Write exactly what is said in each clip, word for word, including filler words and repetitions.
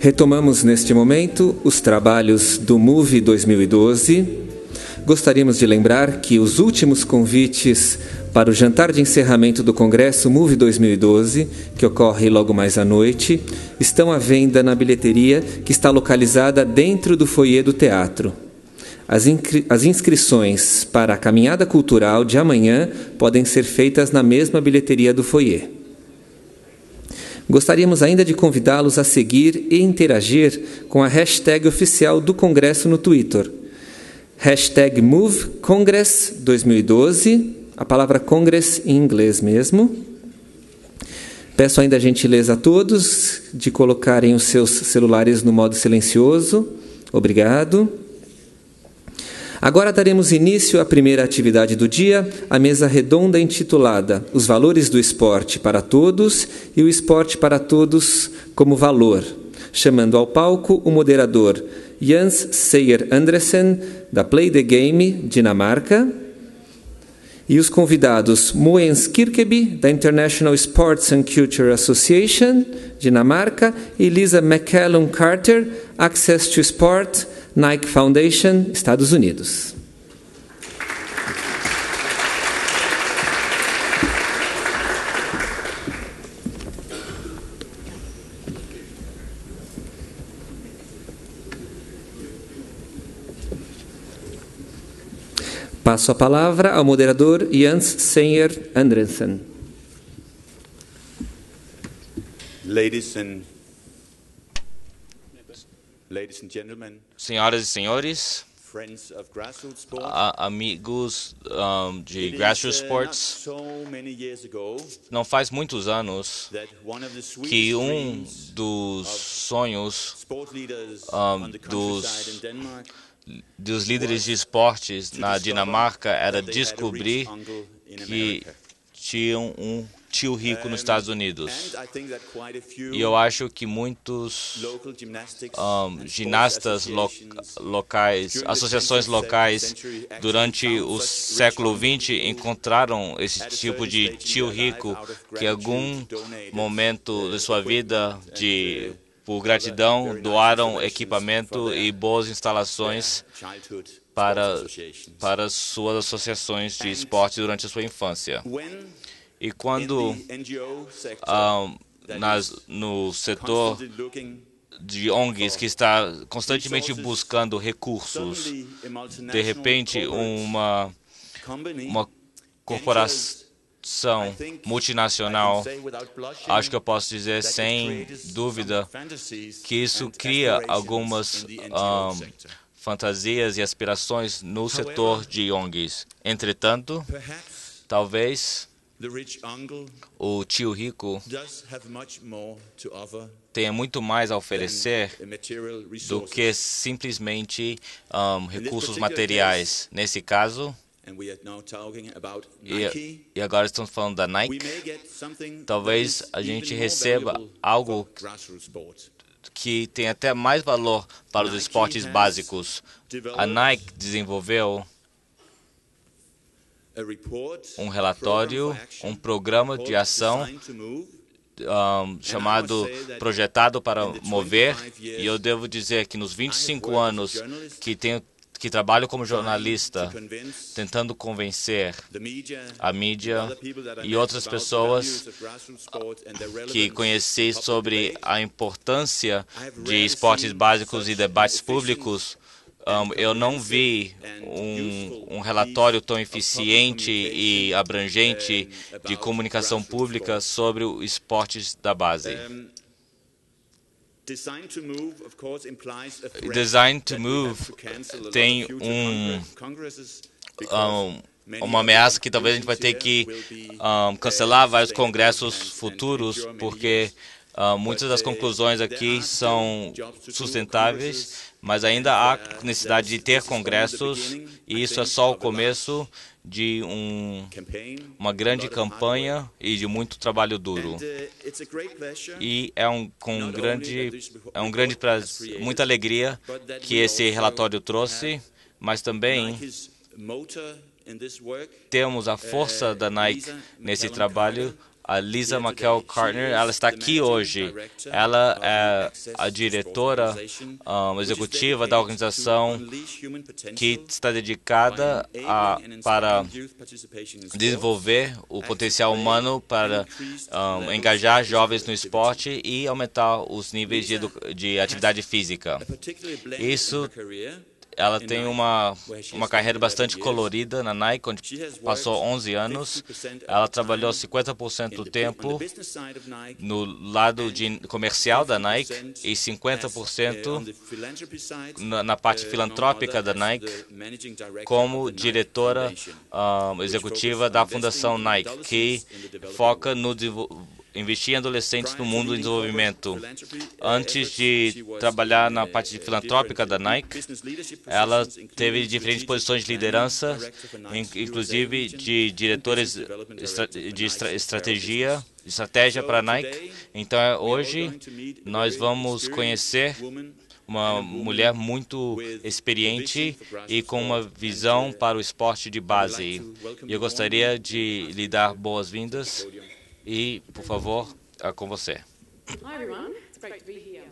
Retomamos neste momento os trabalhos do Move dois mil e doze. Gostaríamos de lembrar que os últimos convites para o jantar de encerramento do Congresso Move dois mil e doze, que ocorre logo mais à noite, estão à venda na bilheteria que está localizada dentro do foyer do teatro. As, inscri- as inscrições para a caminhada cultural de amanhã podem ser feitas na mesma bilheteria do foyer. Gostaríamos ainda de convidá-los a seguir e interagir com a hashtag oficial do Congresso no Twitter. Hashtag Move Congress dois mil e doze, a palavra Congress em inglês mesmo. Peço ainda a gentileza a todos de colocarem os seus celulares no modo silencioso. Obrigado. Agora daremos início à primeira atividade do dia, a mesa redonda intitulada Os Valores do Esporte para Todos e o Esporte para Todos como Valor, chamando ao palco o moderador Jens Seyer Andresen, da Play the Game, Dinamarca, e os convidados Mogens Kirkeby, da International Sports and Culture Association, Dinamarca, e Lisa McCallum Carter, Access to Sport, Nike Foundation, Estados Unidos. Passo a palavra ao moderador Jens Seyer Andresen. Ladies and Ladies and gentlemen, Senhoras e senhores, friends of grassroots sport, a- amigos um, de Grassroots it is, uh, not Sports, so many years ago não faz muitos anos that one of the Swedish que um dreams dos sonhos sport leaders um, on the dos- countryside in Denmark dos líderes de esportes na Dinamarca era that they had a descobrir rich uncle in que America. tinham um tio rico nos Estados Unidos. And I think that quite a few E eu acho que muitos local gymnastics um, and sports ginastas lo associations locais, during the associações twentieth locais, century actually durante found o such século rich vinte uncles encontraram esse at a tipo certain de stage in tio their life, rico out of que em algum gratitude donated, momento uh, de sua vida, equipment de, and, uh, por other gratidão, very nice doaram installations equipamento for their- e boas their instalações childhood para, sports associations. para suas associações de And esporte durante a sua infância. When E quando in the N G O sector, um, that nas, is no setor constantly looking de O N Gs que está constantemente buscando recursos, suddenly a de multinational repente corporate uma, company uma corporação I think multinacional, I can say without blushing acho que eu posso dizer that it sem creates dúvida some fantasies que isso and cria aspirations algumas in the N G O um, sector. fantasias e aspirações no setor de O N Gs. Entretanto, Perhaps talvez the rich uncle o tio rico does have much more to offer tenha muito mais a than oferecer a material do resources. que simplesmente um, recursos materiais. Nesse caso, And we are now talking about e, Nike. e agora estamos falando da We Nike, may get something talvez that is a even gente more receba valuable algo for grassroots sport. que tem até mais valor para os Nike esportes has básicos. A developed Nike desenvolveu a report, um program relatório, for action, um programa de called ação Design to Move. um, chamado Projetado para Mover, e eu devo dizer que nos vinte e cinco anos que tenho que trabalho como jornalista, tentando convencer The media, a mídia other people that I e met outras about the pessoas values of grassroots sport and their relevance que to conheci public sobre debate. a importância I have de rarely esportes seen básicos e such debates efficient públicos. and Um, eu não vi comprehensive and um, useful um relatório tão piece of eficiente public e communication, abrangente um, de about comunicação grassroots pública sports. sobre os esportes da base. Um, Design to Move, of course, implies a threat Design to that we Move have to cancel a lot tem of future um- congress- congresses because Um, many uma of the ameaça que talvez a gente vai ter que conclusions here will be, um, uh, cancelar vários sustainable congressos and- and futuros, endure many porque years. uh, muitas das But, uh, conclusões there aqui are são still jobs to do, sustentáveis, congresses, mas ainda há and, uh, necessidade de that's- ter this is only the congressos, beginning, e I isso é think, só o of a large começo de um, campaign, uma grande a lot of hard campanha work. e de muito trabalho duro. And, uh, it's a great pleasure E é um com not grande only that this é um grande report has prazer, created, muita alegria but that que we esse also relatório trouxe, have mas também Nike's motor in this work. temos a força Uh, da Nike Lisa nesse McCallum trabalho Carter, A Lisa McKell-Carter, ela está aqui hoje. Ela é a diretora um, executiva da organização que está dedicada a, para desenvolver o potencial humano para um, engajar jovens no esporte e aumentar os níveis de, de atividade física. Isso Ela tem uma, uma carreira bastante colorida na Nike, onde passou onze anos. Ela trabalhou cinquenta por cento do tempo no lado de comercial da Nike e cinquenta por cento na, na parte filantrópica da Nike como diretora um, executiva da Fundação Nike, que foca no desenvolvimento investir em adolescentes no mundo em desenvolvimento. Antes de trabalhar na parte filantrópica da Nike, ela teve diferentes posições de liderança, inclusive de diretores de estratégia, estratégia para a Nike. Então, hoje, nós vamos conhecer uma mulher muito experiente e com uma visão para o esporte de base. E eu gostaria de lhe dar boas-vindas. E, por favor, é com você. Hi everyone, it's great to be here.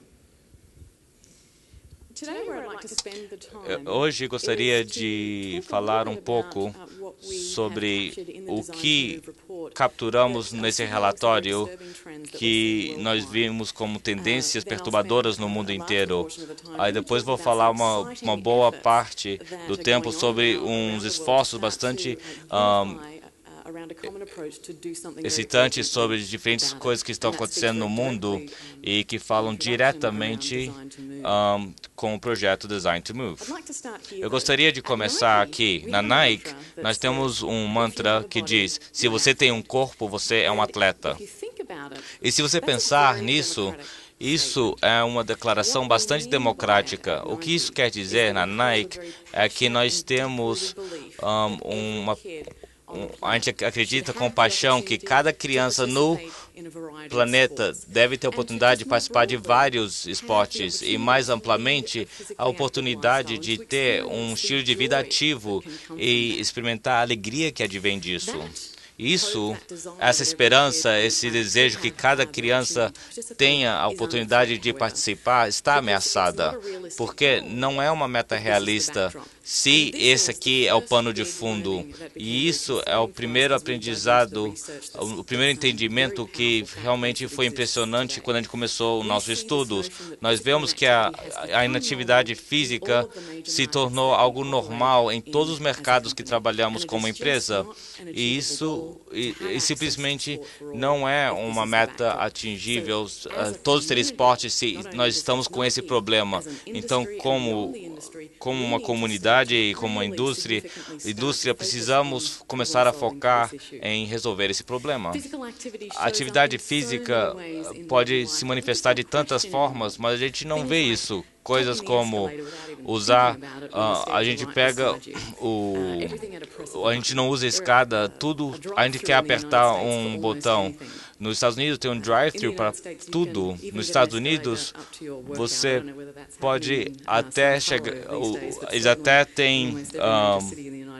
Today where I'd like to spend the time Hoje gostaria de falar um pouco sobre o que capturamos nesse relatório que nós vimos como tendências perturbadoras no mundo inteiro. Aí depois vou falar uma, uma boa parte do tempo sobre uns esforços bastante um, excitantes sobre diferentes coisas que estão acontecendo no mundo e que falam diretamente um, com o projeto Design to Move. Eu gostaria de começar aqui. Na Nike, nós temos um mantra que diz: se você tem um corpo, você é um atleta. E se você pensar nisso, isso é uma declaração bastante democrática. O que isso quer dizer na Nike é que nós temos um, uma a gente acredita com paixão que cada criança no planeta deve ter a oportunidade de participar de vários esportes e, mais amplamente, a oportunidade de ter um estilo de vida ativo e experimentar a alegria que advém disso. Isso, essa esperança, esse desejo que cada criança tenha a oportunidade de participar está ameaçada, porque não é uma meta realista se esse aqui é o pano de fundo. E isso é o primeiro aprendizado, o primeiro entendimento que realmente foi impressionante quando a gente começou os nossos estudos. Nós vemos que a, a inatividade física se tornou algo normal em todos os mercados que trabalhamos como empresa. E isso E, e simplesmente não é uma meta atingível, uh, todos terem esporte se nós estamos com esse problema. Então, como, como uma comunidade e como uma indústria, indústria, precisamos começar a focar em resolver esse problema. A atividade física pode se manifestar de tantas formas, mas a gente não vê isso. Coisas como usar, uh, a gente pega o, a gente não usa escada, tudo, a gente quer apertar um botão. Nos Estados Unidos tem um drive-thru para tudo. Nos Estados Unidos você pode até chegar, eles até têm um,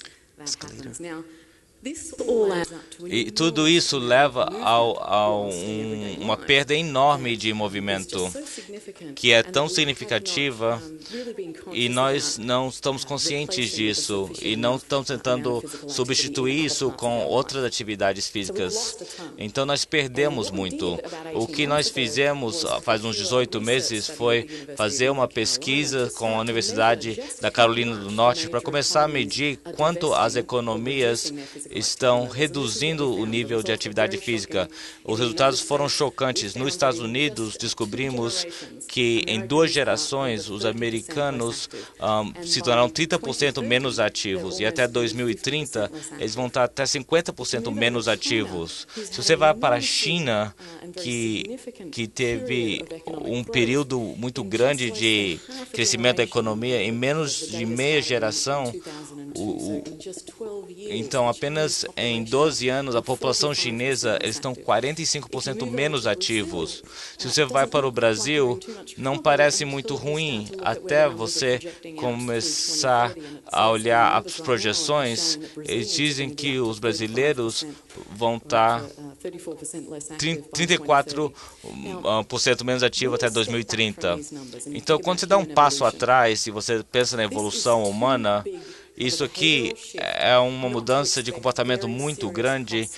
e tudo isso leva ao, a um, uma perda enorme de movimento, que é tão significativa, e nós não estamos conscientes disso, e não estamos tentando substituir isso com outras atividades físicas. Então, nós perdemos muito. O que nós fizemos faz uns dezoito meses foi fazer uma pesquisa com a Universidade da Carolina do Norte para começar a medir quanto as economias estão reduzindo o nível de atividade física. Os resultados foram chocantes. Nos Estados Unidos, descobrimos que em duas gerações, os americanos um, se tornaram trinta por cento menos ativos. E até dois mil e trinta, eles vão estar até cinquenta por cento menos ativos. Se você vai para a China, que, que teve um período muito grande de crescimento da economia, em menos de meia geração, o, o, então apenas em doze anos, a população chinesa, eles estão quarenta e cinco por cento menos ativos. Se você vai para o Brasil, não parece muito ruim até você começar a olhar as projeções. Eles dizem que os brasileiros vão estar trinta e quatro por cento menos ativos até dois mil e trinta. Então, quando você dá um passo atrás e você pensa na evolução humana, isso aqui é uma mudança de comportamento muito grande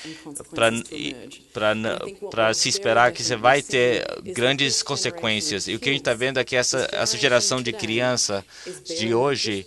para se esperar que você vai ter grandes consequências. E o que a gente está vendo é que essa, essa geração de criança de hoje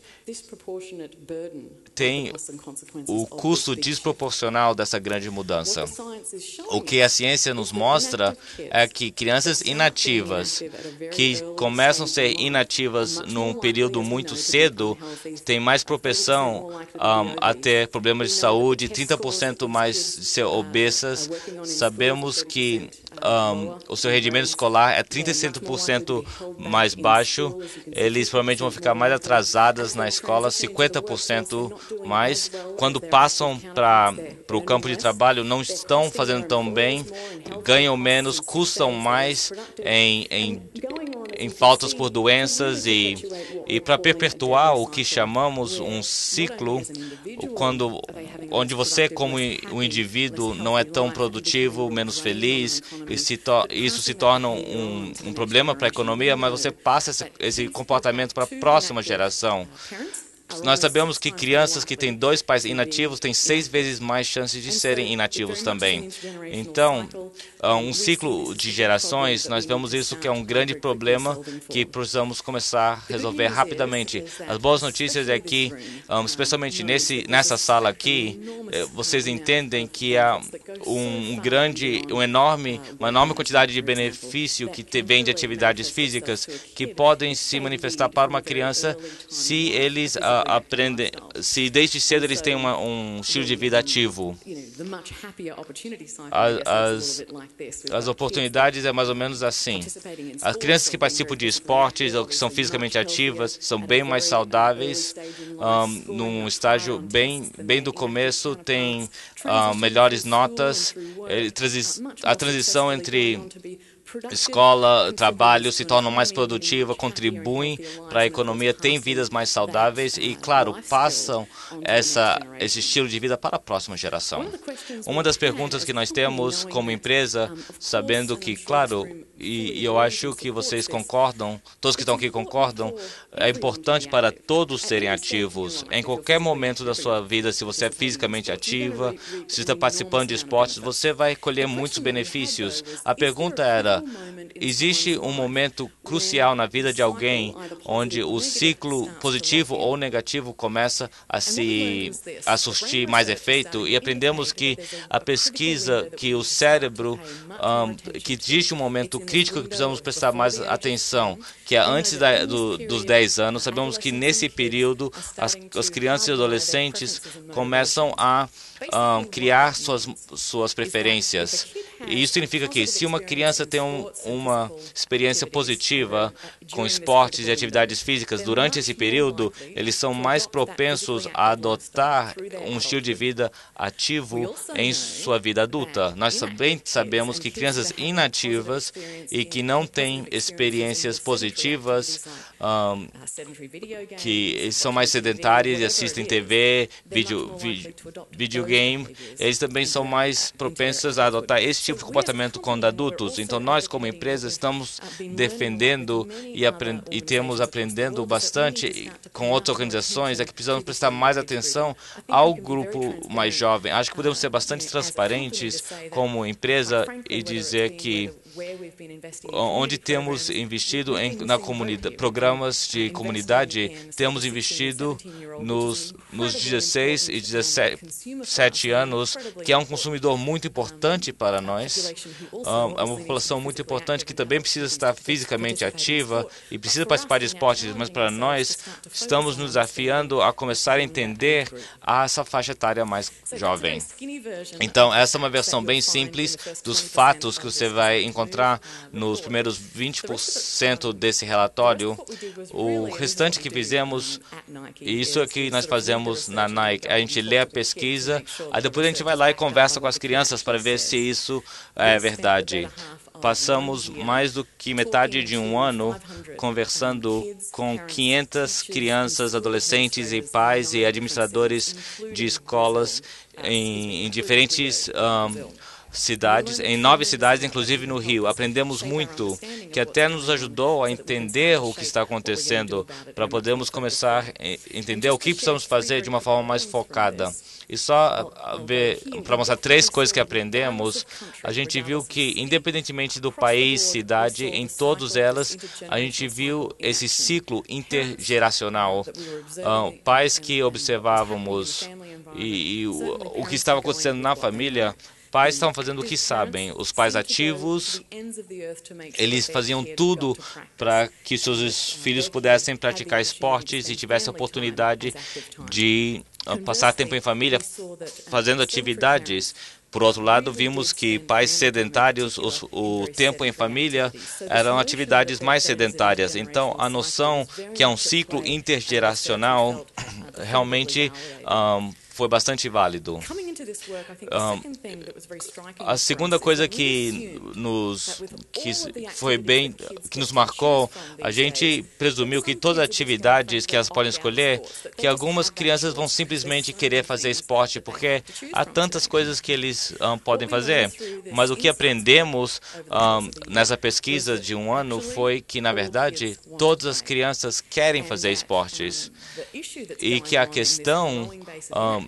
tem o custo desproporcional dessa grande mudança. O que a ciência nos mostra é que crianças inativas, que começam a ser inativas num período muito cedo, têm mais propensão um, a ter problemas de saúde, trinta por cento mais de ser obesas. Sabemos que um, o seu rendimento escolar é trinta e cinco por cento mais baixo. Eles provavelmente vão ficar mais atrasadas na escola, cinquenta por cento mais. Quando passam para o campo de trabalho, não estão fazendo tão bem, ganham menos, custam mais em, em, em faltas por doenças e, e para perpetuar o que chamamos um ciclo, quando, onde você, como um indivíduo, não é tão produtivo, menos feliz, e se isso se torna um, um problema para a economia, mas você passa esse, esse comportamento para a próxima geração. Nós sabemos que crianças que têm dois pais inativos têm seis vezes mais chances de serem inativos também. Então, um ciclo de gerações, nós vemos isso que é um grande problema que precisamos começar a resolver rapidamente. As boas notícias é que, especialmente nesse, nessa sala aqui, vocês entendem que há um grande, um enorme, uma enorme quantidade de benefício que vem de atividades físicas que podem se manifestar para uma criança se eles uh, aprendem, se desde cedo eles têm uma, um estilo de vida ativo. As, as oportunidades é mais ou menos assim. As crianças que participam de esportes ou que são fisicamente ativas são bem mais saudáveis, um, num estágio bem, bem do começo, têm uh, melhores notas. A transição entre escola, trabalho se tornam mais produtivas, contribuem para a economia, têm vidas mais saudáveis e, claro, passam essa, esse estilo de vida para a próxima geração. Uma das perguntas que nós temos como empresa, sabendo que, claro, e, e eu acho que vocês concordam, todos que estão aqui concordam, é importante para todos serem ativos. Em qualquer momento da sua vida, se você é fisicamente ativa, se está participando de esportes, você vai colher muitos benefícios. A pergunta era, existe um momento crucial na vida de alguém onde o ciclo positivo ou negativo começa a se a surtir mais efeito? E aprendemos que a pesquisa, que o cérebro, um, que existe um momento crítico que precisamos prestar mais atenção, que é antes da, do, dos dez anos. Sabemos que nesse período as, as crianças e adolescentes começam a um, criar suas, suas preferências. E isso significa que se uma criança tem um, uma experiência positiva com esportes e atividades físicas durante esse período, eles são mais propensos a adotar um estilo de vida ativo em sua vida adulta. Nós também sabemos que crianças inativas e que não têm experiências positivas, um, que são mais sedentárias e assistem T V, vídeo, vídeo, videogame, eles também são mais propensos a adotar esse tipo de comportamento quando adultos. Então, nós, como empresa, estamos defendendo e, e temos aprendendo bastante com outras organizações, é que precisamos prestar mais atenção ao grupo mais jovem. Acho que podemos ser bastante transparentes como empresa e dizer que onde temos investido em na comunidade, programas de comunidade, temos investido nos, nos dezesseis e dezessete anos, que é um consumidor muito importante para nós, é uma população muito importante que também precisa estar fisicamente ativa e precisa participar de esportes, mas para nós estamos nos desafiando a começar a entender essa faixa etária mais jovem. Então, essa é uma versão bem simples dos fatos que você vai encontrar encontrar nos primeiros vinte por cento desse relatório. O restante que fizemos, e isso é que nós fazemos na Nike, a gente lê a pesquisa, aí depois a gente vai lá e conversa com as crianças para ver se isso é verdade. Passamos mais do que metade de um ano conversando com quinhentas crianças, adolescentes e pais e administradores de escolas em, em diferentes um, cidades, em nove cidades, inclusive no Rio. Aprendemos muito, que até nos ajudou a entender o que está acontecendo, para podermos começar a entender o que precisamos fazer de uma forma mais focada. E só para mostrar três coisas que aprendemos, a gente viu que, independentemente do país, cidade, em todas elas, a gente viu esse ciclo intergeracional. Uh, pais que observávamos e, e o, o que estava acontecendo na família. Pais estavam fazendo o que sabem. Os pais ativos, eles faziam tudo para que seus filhos pudessem praticar esportes e tivessem a oportunidade de passar tempo em família fazendo atividades. Por outro lado, vimos que pais sedentários, os, o tempo em família, eram atividades mais sedentárias. Então, a noção que é um ciclo intergeracional realmente um, foi bastante válido. Um, a segunda coisa que nos que foi bem que nos marcou, a gente presumiu que todas as atividades que elas podem escolher, que algumas crianças vão simplesmente querer fazer esporte porque há tantas coisas que eles um, podem fazer. Mas o que aprendemos um, nessa pesquisa de um ano foi que, na verdade, todas as crianças querem fazer esportes e que a questão um,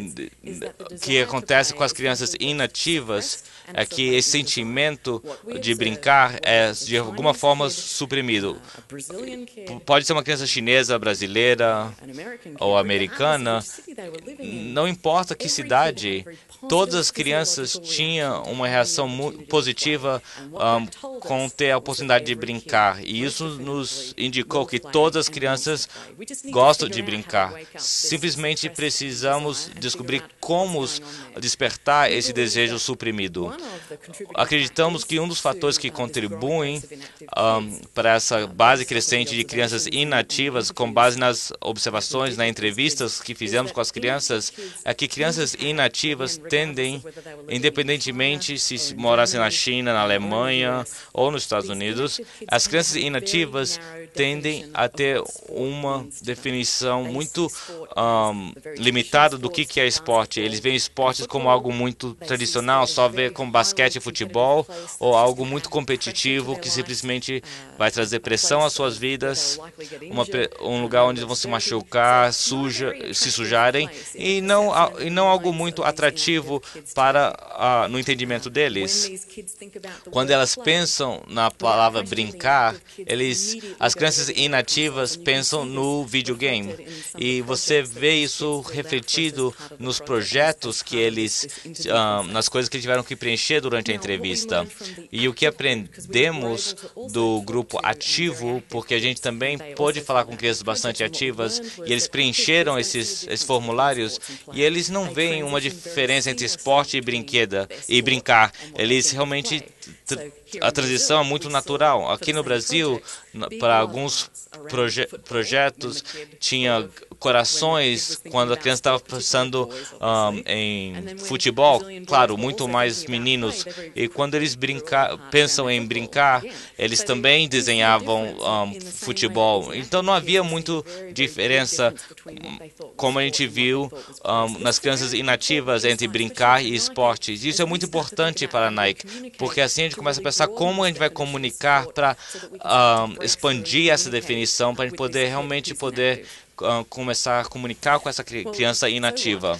que acontece com as crianças inativas é que esse sentimento de brincar é, de alguma forma, suprimido. Pode ser uma criança chinesa, brasileira ou americana, não importa que cidade, todas as crianças tinham uma reação positiva um, com ter a oportunidade de brincar. E isso nos indicou que todas as crianças gostam de brincar. Simplesmente precisamos descobrir como despertar esse desejo suprimido. Acreditamos que um dos fatores que contribuem um, para essa base crescente de crianças inativas, com base nas observações, nas entrevistas que fizemos com as crianças, é que crianças inativas tendem, independentemente se morassem na China, na Alemanha ou nos Estados Unidos, as crianças inativas tendem a ter uma definição muito um, limitada do que é esporte. Eles veem esportes como algo muito tradicional, só ver como basquete e futebol, ou algo muito competitivo que simplesmente vai trazer pressão às suas vidas, uma, um lugar onde vão se machucar, suja, se sujarem, e não, e não algo muito atrativo para uh, no entendimento deles. Quando elas pensam na palavra brincar, eles, as crianças inativas pensam no videogame, e você vê isso refletido nos projetos que eles, uh, nas coisas que eles tiveram que preencher durante a entrevista. E o que aprendemos do grupo ativo, porque a gente também pôde falar com crianças bastante ativas, e eles preencheram esses, esses formulários, e eles não veem uma diferença entre esporte e brinquedo e brincar. Eles realmente, a transição é muito natural. Aqui no Brasil, para alguns proje projetos, tinha corações quando a criança estava pensando um, em futebol, claro, muito mais meninos, e quando eles brinca pensam em brincar, eles também desenhavam um, futebol. Então não havia muito diferença, como a gente viu um, nas crianças inativas, entre brincar e esportes. Isso é muito importante para a Nike, porque assim a gente começa a pensar como a gente vai comunicar para um, expandir essa definição, para a gente poder realmente poder uh, começar a comunicar com essa criança inativa.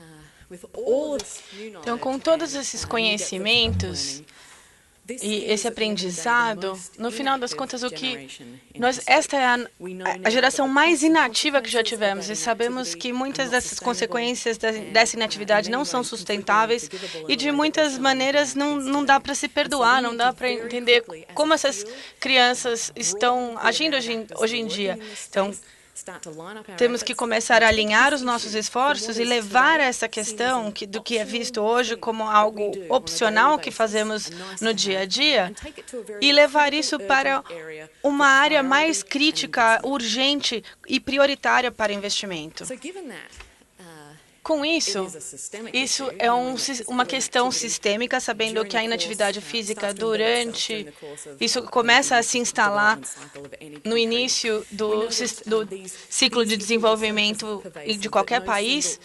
Então, com todos esses conhecimentos e esse aprendizado, no final das contas, o que nós, esta é a, a geração mais inativa que já tivemos, e sabemos que muitas dessas consequências dessa inatividade não são sustentáveis e, de muitas maneiras, não, não dá para se perdoar, não dá para entender como essas crianças estão agindo hoje, hoje em dia. Então, temos que começar a alinhar os nossos esforços e levar essa questão que, do que é visto hoje como algo opcional que fazemos no dia a dia e levar isso para uma área mais crítica, urgente e prioritária para investimento. Com isso, isso é um, uma questão sistêmica, sabendo que a inatividade física durante... Isso começa a se instalar no início do, do ciclo de desenvolvimento de qualquer país,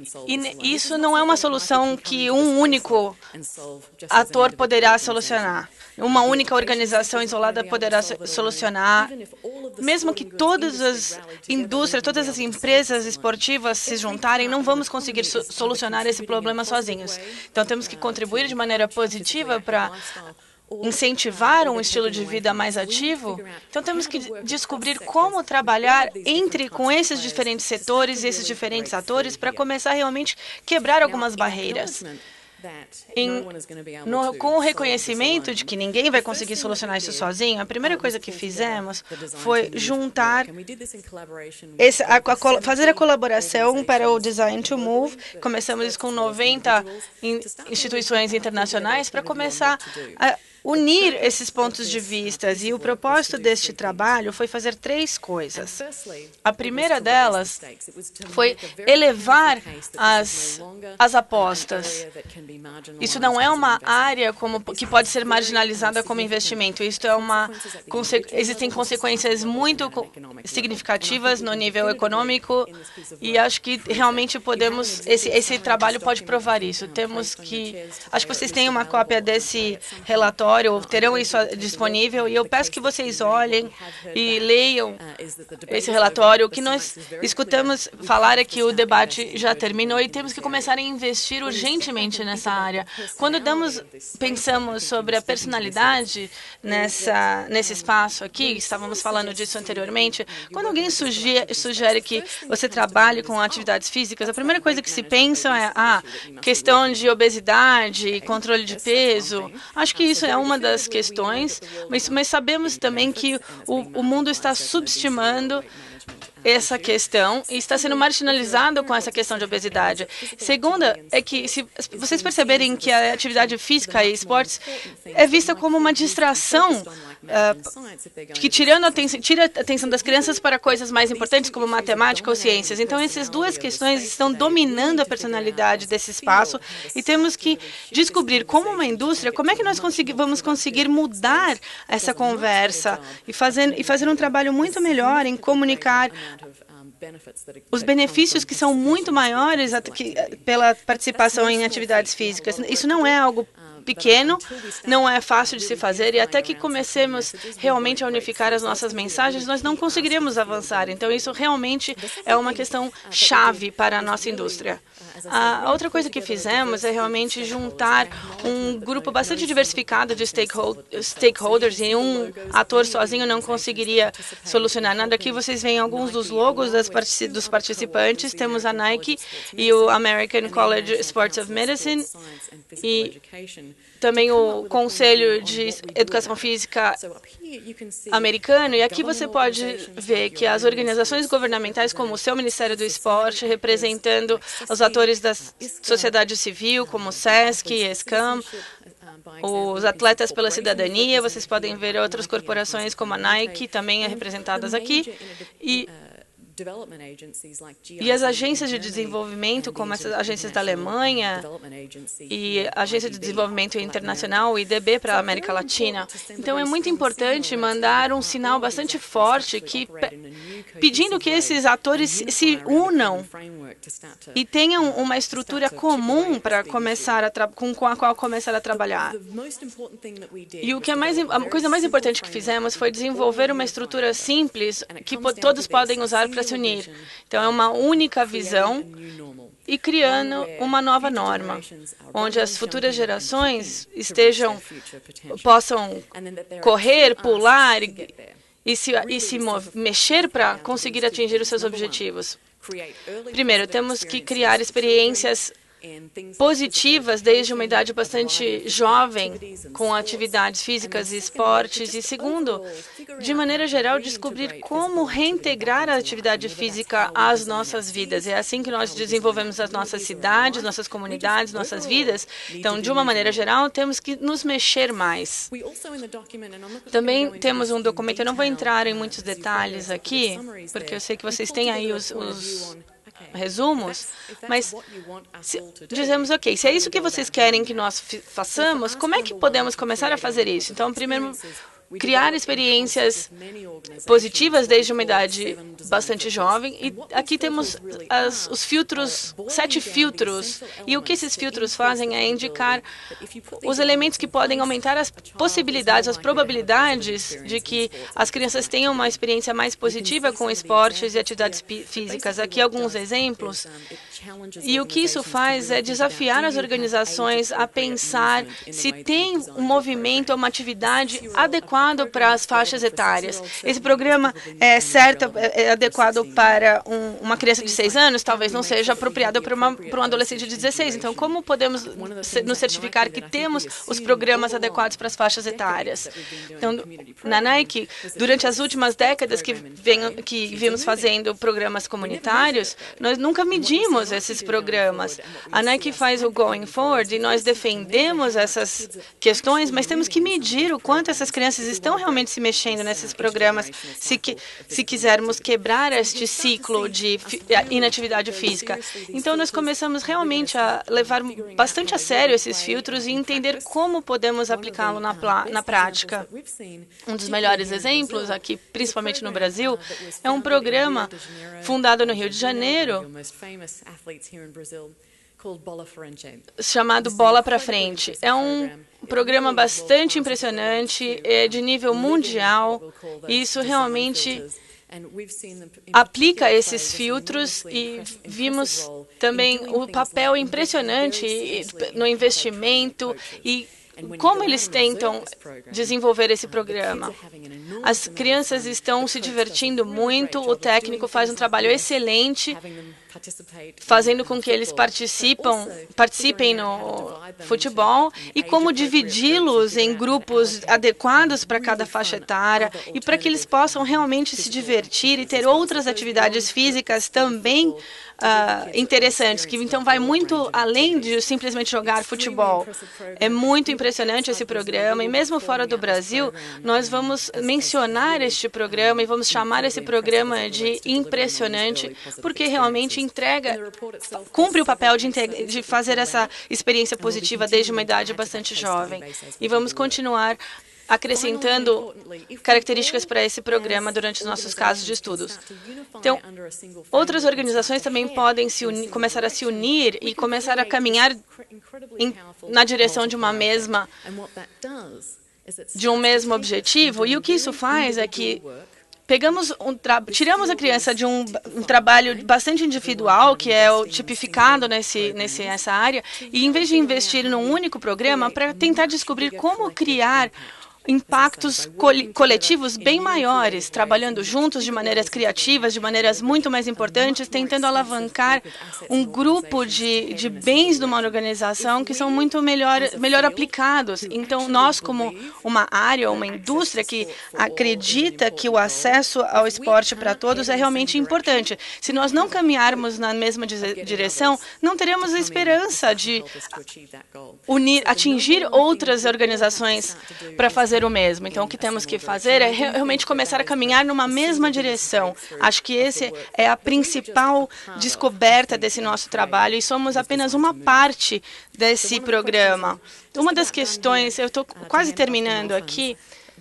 e isso não é uma solução que um único ator poderá solucionar. Uma única organização isolada poderá solucionar, mesmo que todas as indústrias, todas as empresas esportivas se juntarem, não vamos conseguir so solucionar esse problema sozinhos. Então, temos que contribuir de maneira positiva para incentivar um estilo de vida mais ativo. Então, temos que descobrir como trabalhar entre com esses diferentes setores, esses diferentes atores, para começar a realmente quebrar algumas barreiras. Em, no, com o reconhecimento de que ninguém vai conseguir solucionar isso sozinho, a primeira coisa que fizemos foi juntar, esse, a, a, fazer a colaboração para o Design to Move. Começamos isso com noventa in, instituições internacionais para começar a unir esses pontos de vista, e o propósito deste trabalho foi fazer três coisas. A primeira delas foi elevar as, as apostas. Isso não é uma área como, que pode ser marginalizada como investimento. Isso é uma, conse, existem consequências muito significativas no nível econômico, e acho que realmente podemos, esse, esse trabalho pode provar isso. Temos que, acho que vocês têm uma cópia desse relatório, ou terão isso disponível, e eu peço que vocês olhem e leiam esse relatório. O que nós escutamos falar é que o debate já terminou e temos que começar a investir urgentemente nessa área. Quando damos, pensamos sobre a personalidade nessa, nesse espaço aqui, estávamos falando disso anteriormente, quando alguém sugere, sugere que você trabalhe com atividades físicas, a primeira coisa que se pensa é a ah, questão de obesidade, controle de peso. Acho que isso é uma das questões, mas, mas sabemos também que o, o mundo está subestimando essa questão e está sendo marginalizado com essa questão de obesidade. Segunda é que, se vocês perceberem que a atividade física e esportes é vista como uma distração, uh, que tirando a atenção, tira a atenção das crianças para coisas mais importantes como matemática ou ciências. Então, essas duas questões estão dominando a personalidade desse espaço, e temos que descobrir, como uma indústria, como é que nós consegui, vamos conseguir mudar essa conversa e fazer, e fazer um trabalho muito melhor em comunicar os benefícios que são muito maiores pela participação em atividades físicas. Isso não é algo pequeno, não é fácil de se fazer, e até que comecemos realmente a unificar as nossas mensagens, nós não conseguiríamos avançar. Então, isso realmente é uma questão chave para a nossa indústria. A outra coisa que fizemos é realmente juntar um grupo bastante diversificado de stakeholders, e um ator sozinho não conseguiria solucionar nada. Aqui vocês veem alguns dos logos das partici dos participantes. Temos a Nike e o American College Sports of Medicine, e também o Conselho de Educação Física americano. E aqui você pode ver que as organizações governamentais, como o seu Ministério do Esporte, representando os atores da sociedade civil, como o SESC, ESCAM, os atletas pela cidadania, vocês podem ver outras corporações como a Nike, também representadas aqui, e E as agências de desenvolvimento, como essas agências da Alemanha e a Agência de Desenvolvimento Internacional, o I D B, para a América Latina. Então, é muito importante mandar um sinal bastante forte, que, pedindo que esses atores se unam e tenham uma estrutura comum para começar a com a qual começar a trabalhar. E o que é mais, a coisa mais importante que fizemos foi desenvolver uma estrutura simples que todos podem usar para se unir. Então, é uma única visão e criando uma nova norma, onde as futuras gerações estejam, possam correr, pular e, e se, e se mexer para conseguir atingir os seus objetivos. Primeiro, temos que criar experiências positivas desde uma idade bastante jovem, com atividades físicas e esportes. E segundo, de maneira geral, descobrir como reintegrar a atividade física às nossas vidas. É assim que nós desenvolvemos as nossas cidades, nossas comunidades, nossas vidas. Então, de uma maneira geral, temos que nos mexer mais. Também temos um documento, eu não vou entrar em muitos detalhes aqui, porque eu sei que vocês têm aí os, os resumos, mas se, dizemos, ok, se é isso que vocês querem que nós façamos, como é que podemos começar a fazer isso? Então, primeiro, criar experiências positivas desde uma idade bastante jovem. E aqui temos as, os filtros, sete filtros. E o que esses filtros fazem é indicar os elementos que podem aumentar as possibilidades, as probabilidades de que as crianças tenham uma experiência mais positiva com esportes e atividades físicas. Aqui alguns exemplos. E o que isso faz é desafiar as organizações a pensar se tem um movimento ou uma atividade adequada para as faixas etárias. Esse programa é certo, é adequado para um, uma criança de seis anos, talvez não seja apropriado para, uma, para um adolescente de dezesseis. Então, como podemos nos certificar que temos os programas adequados para as faixas etárias? Então, na Nike, durante as últimas décadas que, vem, que vimos fazendo programas comunitários, nós nunca medimos esses programas. A Nike faz o Going Forward e nós defendemos essas questões, mas temos que medir o quanto essas crianças estão realmente se mexendo nesses programas se, que, se quisermos quebrar este ciclo de inatividade física. Então, nós começamos realmente a levar bastante a sério esses filtros e entender como podemos aplicá-lo na, na prática. Um dos melhores exemplos, aqui, principalmente no Brasil, é um programa fundado no Rio de Janeiro, chamado Bola para Frente. É um programa bastante impressionante, é de nível mundial, e isso realmente aplica esses filtros e vimos também o papel impressionante no investimento e como eles tentam desenvolver esse programa. As crianças estão se divertindo muito, o técnico faz um trabalho excelente, fazendo com que eles participam, participem no futebol e como dividi-los em grupos adequados para cada faixa etária e para que eles possam realmente se divertir e ter outras atividades físicas também Uh, interessantes, que então vai muito além de simplesmente jogar futebol. É muito impressionante esse programa e mesmo fora do Brasil, nós vamos mencionar este programa e vamos chamar esse programa de impressionante, porque realmente entrega, cumpre o papel de, de fazer essa experiência positiva desde uma idade bastante jovem. E vamos continuar acrescentando características para esse programa durante os nossos casos de estudos. Então, outras organizações também podem se unir, começar a se unir e começar a caminhar em, na direção de uma mesma, de um mesmo objetivo. E o que isso faz é que pegamos um tra... tiramos a criança de um, um trabalho bastante individual, que é o tipificado nesse, nesse, nessa área, e em vez de investir num único programa, para tentar descobrir como criar impactos coletivos bem maiores, trabalhando juntos de maneiras criativas, de maneiras muito mais importantes, tentando alavancar um grupo de, de bens de uma organização que são muito melhor, melhor aplicados. Então, nós, como uma área, uma indústria que acredita que o acesso ao esporte para todos é realmente importante. Se nós não caminharmos na mesma direção, não teremos a esperança de unir, atingir outras organizações para fazer o mesmo. Então, o que temos que fazer é realmente começar a caminhar numa mesma direção. Acho que esse é a principal descoberta desse nosso trabalho e somos apenas uma parte desse programa. Uma das questões, eu estou quase terminando aqui,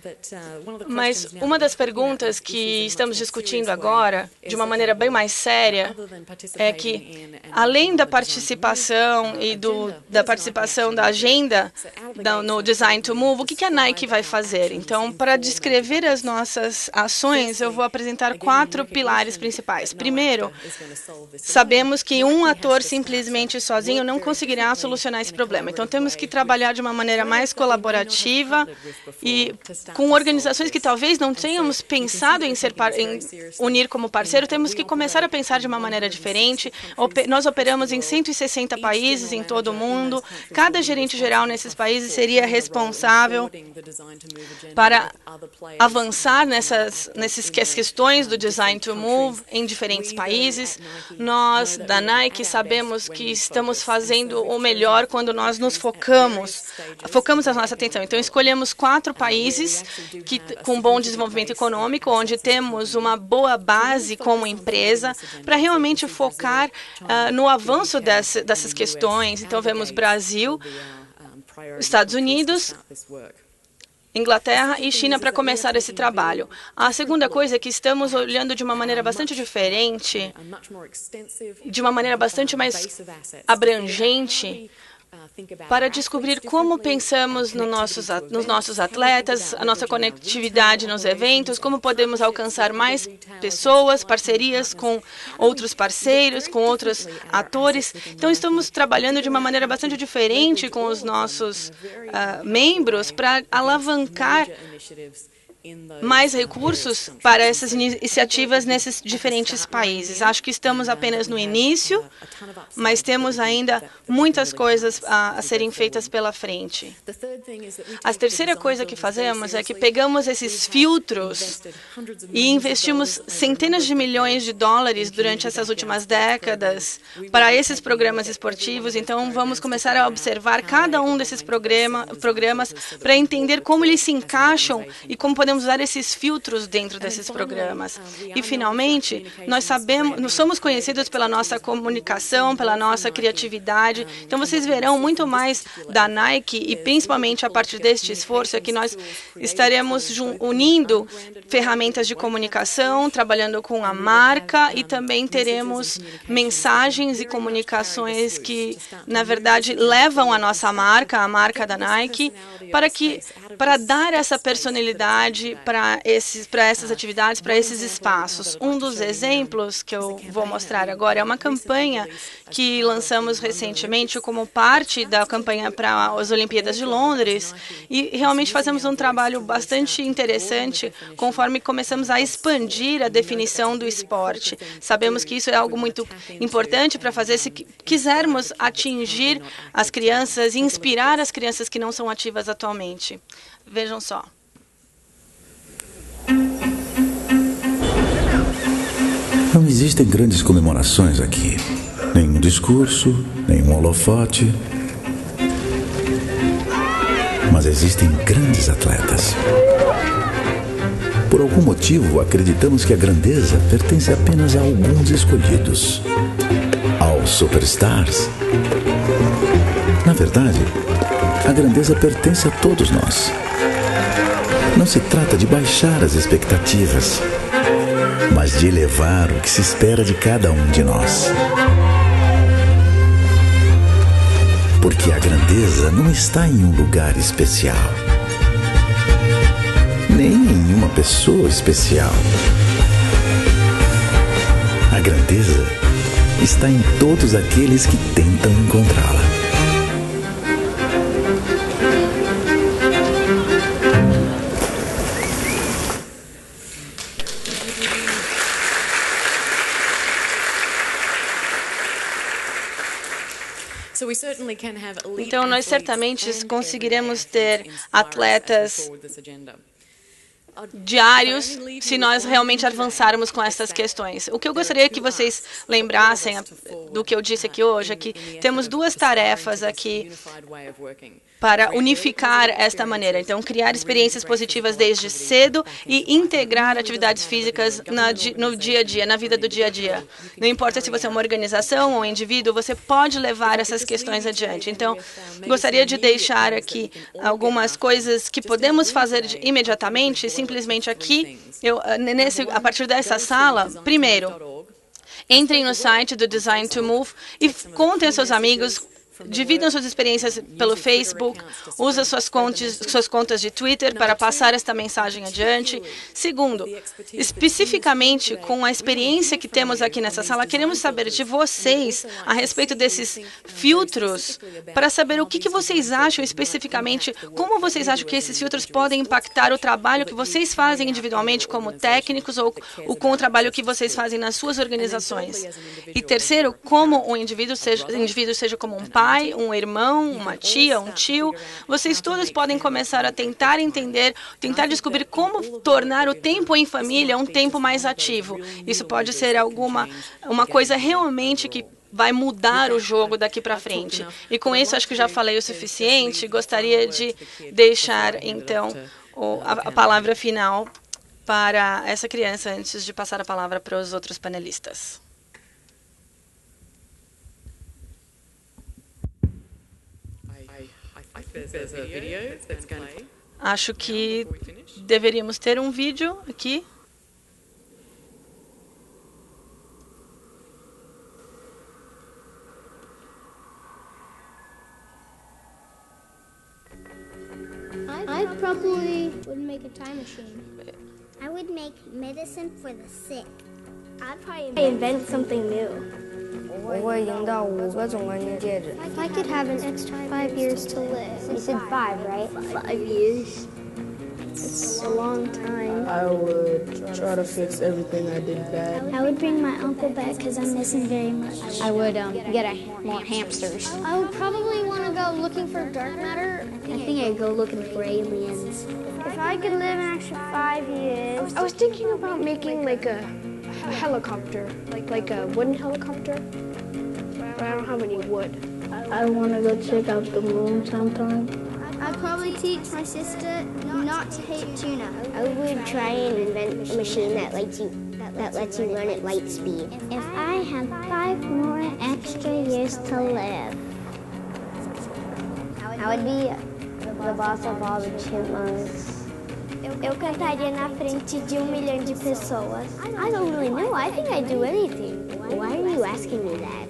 mas uma das perguntas que estamos discutindo agora, de uma maneira bem mais séria, é que, além da participação e do, da participação da agenda da, no Design to Move, o que, que a Nike vai fazer? Então, para descrever as nossas ações, eu vou apresentar quatro pilares principais. Primeiro, sabemos que um ator simplesmente sozinho não conseguirá solucionar esse problema. Então, temos que trabalhar de uma maneira mais colaborativa e com organizações que talvez não tenhamos pensado em, ser par em unir como parceiro, temos que começar a pensar de uma maneira diferente. Ope nós operamos em cento e sessenta países em todo o mundo. Cada gerente geral nesses países seria responsável para avançar nessas, nessas questões do Design to Move em diferentes países. Nós, da Nike, sabemos que estamos fazendo o melhor quando nós nos focamos, focamos a nossa atenção. Então, escolhemos quatro países país que, com bom desenvolvimento econômico, onde temos uma boa base como empresa para realmente focar uh, no avanço dessa, dessas questões. Então, vemos Brasil, Estados Unidos, Inglaterra e China para começar esse trabalho. A segunda coisa é que estamos olhando de uma maneira bastante diferente, de uma maneira bastante mais abrangente, para descobrir como pensamos no nossos, nos nossos atletas, a nossa conectividade nos eventos, como podemos alcançar mais pessoas, parcerias com outros parceiros, com outros atores. Então, estamos trabalhando de uma maneira bastante diferente com os nossos uh, membros para alavancar mais recursos para essas iniciativas nesses diferentes países. Acho que estamos apenas no início, mas temos ainda muitas coisas a, a serem feitas pela frente. A terceira coisa que fazemos é que pegamos esses filtros e investimos centenas de milhões de dólares durante essas últimas décadas para esses programas esportivos. Então, vamos começar a observar cada um desses programa, programas para entender como eles se encaixam e como podemos usar esses filtros dentro desses programas. E, finalmente, nós sabemos, nós somos conhecidos pela nossa comunicação, pela nossa criatividade. Então, vocês verão muito mais da Nike e, principalmente, a partir deste esforço, é que nós estaremos unindo ferramentas de comunicação, trabalhando com a marca e também teremos mensagens e comunicações que, na verdade, levam a nossa marca, a marca da Nike, para que, para dar essa personalidade para esses, para essas atividades, para esses espaços. Um dos exemplos que eu vou mostrar agora é uma campanha que lançamos recentemente como parte da campanha para as Olimpíadas de Londres e realmente fazemos um trabalho bastante interessante conforme começamos a expandir a definição do esporte. Sabemos que isso é algo muito importante para fazer se quisermos atingir as crianças e inspirar as crianças que não são ativas atualmente. Vejam só. Não existem grandes comemorações aqui. Nenhum discurso, nenhum holofote. Mas existem grandes atletas. Por algum motivo, acreditamos que a grandeza pertence apenas a alguns escolhidos. Aos superstars. Na verdade, a grandeza pertence a todos nós. Não se trata de baixar as expectativas, mas de elevar o que se espera de cada um de nós. Porque a grandeza não está em um lugar especial, nem em uma pessoa especial. A grandeza está em todos aqueles que tentam encontrá-la. Então, nós certamente conseguiremos ter atletas diários se nós realmente avançarmos com essas questões. O que eu gostaria que vocês lembrassem do que eu disse aqui hoje é que temos duas tarefas aqui para unificar esta maneira. Então, criar experiências positivas desde cedo e integrar atividades físicas na, no dia a dia, na vida do dia a dia. Não importa se você é uma organização ou um indivíduo, você pode levar essas questões adiante. Então, gostaria de deixar aqui algumas coisas que podemos fazer de, imediatamente, simplesmente aqui, eu, nesse, a partir dessa sala. Primeiro, entrem no site do Design to Move e contem aos seus amigos. Dividam suas experiências pelo Facebook, use suas contas, suas contas de Twitter para passar esta mensagem adiante. Segundo, especificamente com a experiência que temos aqui nessa sala, queremos saber de vocês a respeito desses filtros, para saber o que, que vocês acham especificamente, como vocês acham que esses filtros podem impactar o trabalho que vocês fazem individualmente como técnicos ou, ou com o trabalho que vocês fazem nas suas organizações. E terceiro, como um indivíduo seja, indivíduo seja como um pai, um irmão, uma tia, um tio, vocês todos podem começar a tentar entender, tentar descobrir como tornar o tempo em família um tempo mais ativo. Isso pode ser alguma uma coisa realmente que vai mudar o jogo daqui para frente. E com isso, acho que já falei o suficiente. Gostaria de deixar, então, o, a, a palavra final para essa criança antes de passar a palavra para os outros panelistas. Acho que deveríamos ter um vídeo aqui. I probably would make a time machine. I would make medicine for the sick. I'd probably invent something new. 我会赢到五个总冠军戒指。 If I could have an extra five years to live. You said five, right? Five years. It's a long time. I would try to fix everything I did bad. I would bring my uncle back because I miss him very much. I would um, get a, more hamsters. I would probably want to go looking for dark matter. I think I'd go looking for aliens. If I could live an extra five years... I was thinking about making like a, a helicopter, like like a wooden helicopter, but I don't have any wood. I want to go check out the moon sometime. I'd probably teach my sister not to hate tuna. I would try and invent a machine that lets you that lets you learn at light speed. If I had five more extra years to live, I would be the boss of all the chipmunks. Eu cantaria na frente de um milhão de pessoas. I don't really know. I think I'd do anything. Why are you asking me that?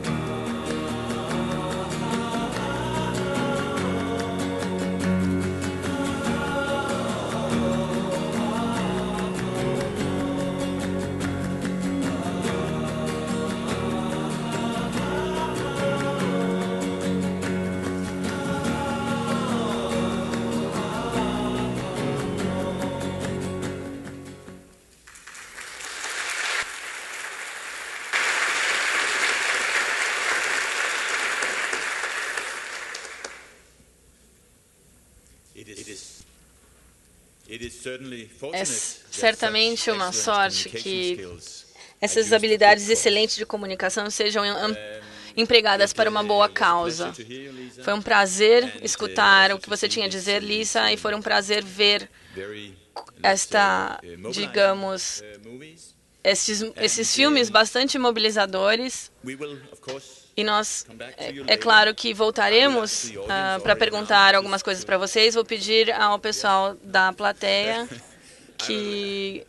É certamente uma sorte que essas habilidades excelentes de comunicação sejam empregadas para uma boa causa. Foi um prazer escutar o que você tinha a dizer, Lisa, e foi um prazer ver esta, digamos, esses, esses filmes bastante mobilizadores. E nós, é, é claro que voltaremos uh, para perguntar algumas coisas para vocês. Vou pedir ao pessoal da plateia que,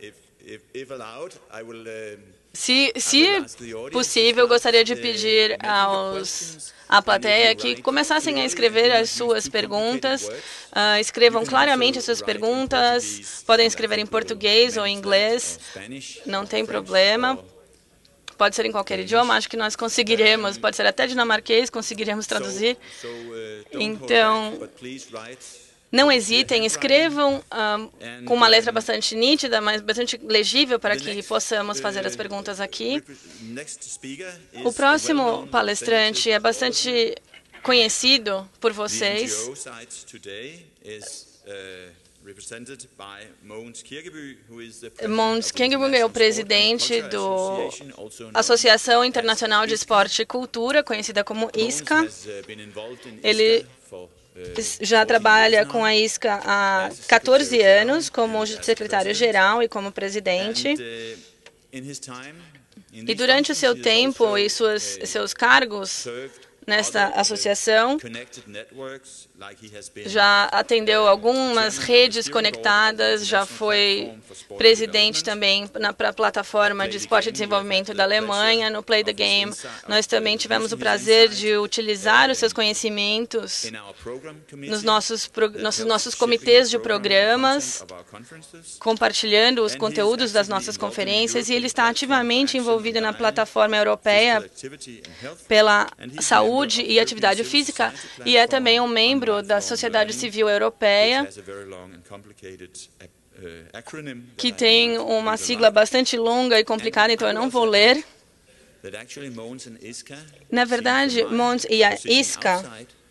se, se possível, gostaria de pedir aos, à plateia que começassem a escrever as suas perguntas. Uh, escrevam claramente as suas perguntas. Podem escrever em português ou em inglês, não tem problema. Pode ser em qualquer idioma, acho que nós conseguiremos, pode ser até dinamarquês, conseguiremos traduzir. Então, não hesitem, escrevam um, com uma letra bastante nítida, mas bastante legível para que possamos fazer as perguntas aqui. O próximo palestrante é bastante conhecido por vocês. Mogens Kirkeby é o presidente da Associação Internacional de Esporte e Cultura, conhecida como I S C A. Ele já trabalha com a I S C A há quatorze anos como secretário-geral e como presidente. E durante o seu tempo e suas, seus cargos nesta associação, já atendeu algumas redes conectadas, já foi presidente também na pra plataforma de esporte e desenvolvimento da Alemanha, no Play the Game. Nós também tivemos o prazer de utilizar os seus conhecimentos nos nossos, pro, nossos, nossos comitês de programas, compartilhando os conteúdos das nossas conferências, e ele está ativamente envolvido na plataforma europeia pela saúde e atividade física, e é também um membro da Sociedade Civil Europeia, que tem uma sigla bastante longa e complicada, então eu não vou ler. Na verdade, Mogens e a I S C A,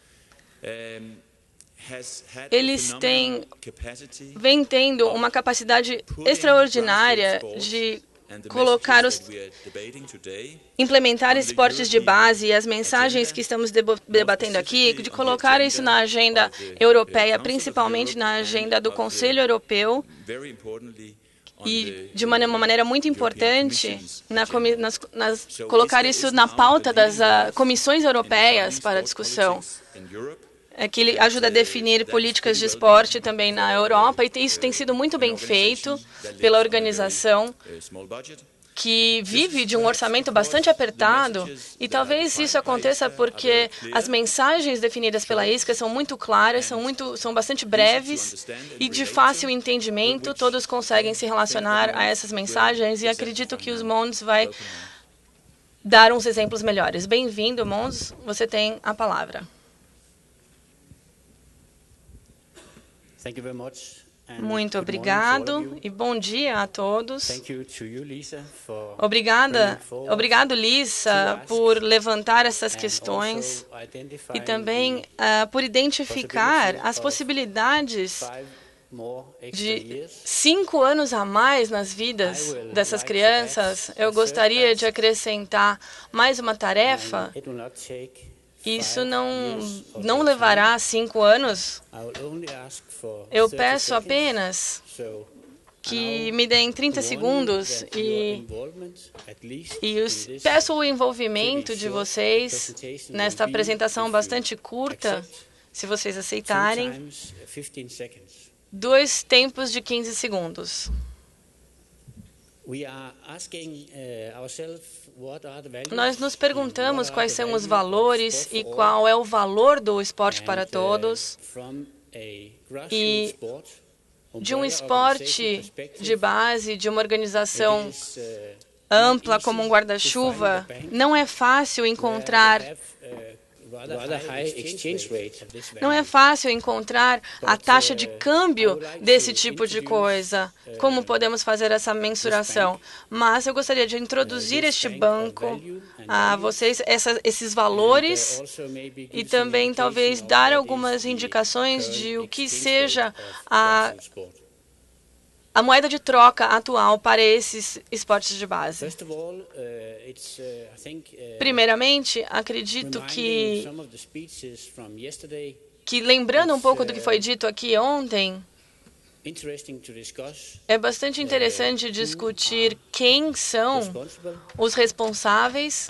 eles têm, vêm tendo uma capacidade extraordinária de colocar os, implementar esportes de base e as mensagens que estamos debatendo aqui, de colocar isso na agenda europeia, principalmente na agenda do Conselho Europeu, e de uma maneira muito importante, na, nas, nas, colocar isso na pauta das uh, comissões europeias para discussão. É que ele ajuda a definir políticas de esporte também na Europa, e isso tem sido muito bem feito pela organização, que vive de um orçamento bastante apertado, e talvez isso aconteça porque as mensagens definidas pela I S C A são muito claras, são, muito, são bastante breves e de fácil entendimento, todos conseguem se relacionar a essas mensagens, e acredito que os Mons vai dar uns exemplos melhores. Bem-vindo, Mons, você tem a palavra. Muito obrigado e bom dia a todos. Obrigada, obrigado, Lisa, por levantar essas questões e também uh, por identificar as possibilidades de cinco anos a mais nas vidas dessas crianças. Eu gostaria de acrescentar mais uma tarefa. Isso não, não levará cinco anos. Eu peço apenas que me deem trinta segundos e, e os, peço o envolvimento de vocês nesta apresentação bastante curta, se vocês aceitarem. Dois tempos de quinze segundos. Nós nos perguntamos quais são os valores e qual é o valor do esporte para todos. E de um esporte de base, de uma organização ampla como um guarda-chuva, não é fácil encontrar Não é fácil encontrar a taxa de câmbio desse tipo de coisa. Como podemos fazer essa mensuração? Mas eu gostaria de introduzir este banco a vocês, essa, esses valores, e também talvez dar algumas indicações de o que seja a a moeda de troca atual para esses esportes de base. Primeiramente, acredito que, que lembrando um pouco do que foi dito aqui ontem, é bastante interessante discutir quem são os responsáveis,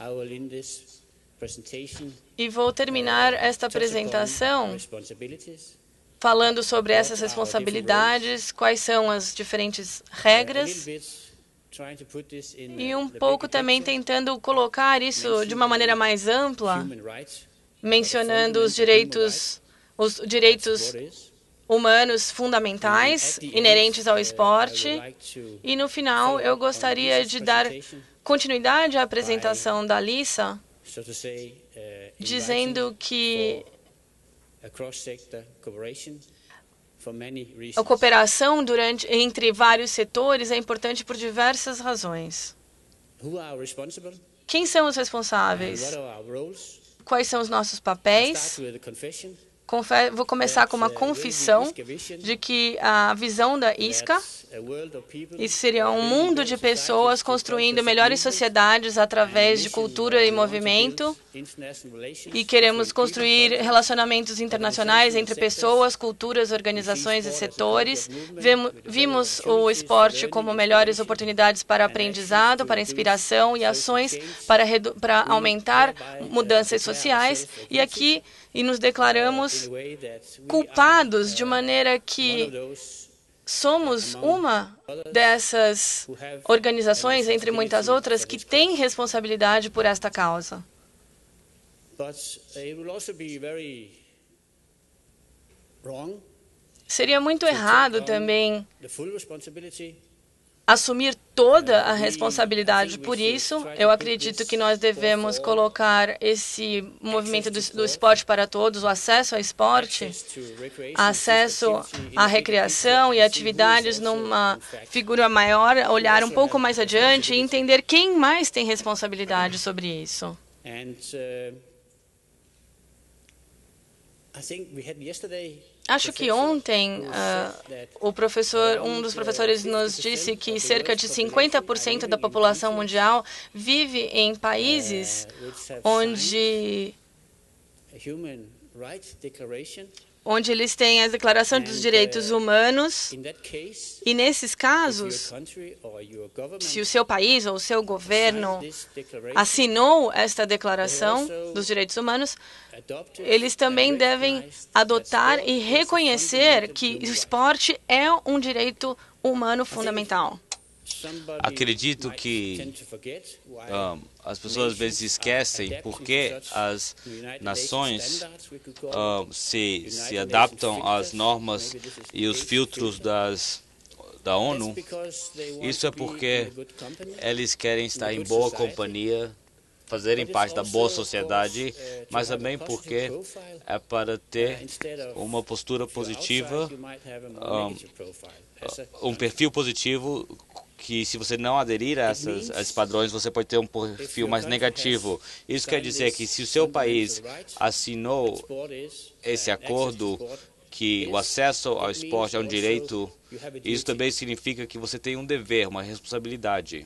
e vou terminar esta apresentação falando sobre essas responsabilidades, quais são as diferentes regras, e um pouco também tentando colocar isso de uma maneira mais ampla, mencionando os direitos, os direitos humanos fundamentais inerentes ao esporte. E no final, eu gostaria de dar continuidade à apresentação da Lisa, dizendo que a cooperação durante, entre vários setores é importante por diversas razões. Quem são os responsáveis? Quais são os nossos papéis? Confe- Vou começar com uma confissão de que a visão da I S C A, isso seria um mundo de pessoas construindo melhores sociedades através de cultura e movimento, e queremos construir relacionamentos internacionais entre pessoas, culturas, organizações e setores. Vimos o esporte como melhores oportunidades para aprendizado, para inspiração e ações para, para aumentar mudanças sociais, e aqui e nos declaramos culpados de maneira que somos uma dessas organizações, entre muitas outras, que tem responsabilidade por esta causa. Seria muito errado também assumir toda a responsabilidade por isso. Eu acredito que nós devemos colocar esse movimento do, do esporte para todos, o acesso ao esporte, acesso à recreação e atividades numa figura maior, olhar um pouco mais adiante e entender quem mais tem responsabilidade sobre isso. Acho que ontem uh, o professor, um dos professores nos disse que cerca de cinquenta por cento da população mundial vive em países onde, onde eles têm a Declaração dos Direitos Humanos, e nesses casos, se o seu país ou o seu governo assinou esta Declaração dos Direitos Humanos, eles também devem adotar e reconhecer que o esporte é um direito humano fundamental. Acredito que um, as pessoas às vezes esquecem porque as nações um, se, se adaptam às normas e os filtros das, da ONU. Isso é porque eles querem estar em boa companhia, fazerem parte da boa sociedade, mas também porque é para ter uma postura positiva, um, um perfil positivo, que se você não aderir a, essas, a esses padrões, você pode ter um perfil mais negativo. Isso quer dizer que se o seu país assinou esse acordo, que o acesso ao esporte é um direito, isso também significa que você tem um dever, uma responsabilidade.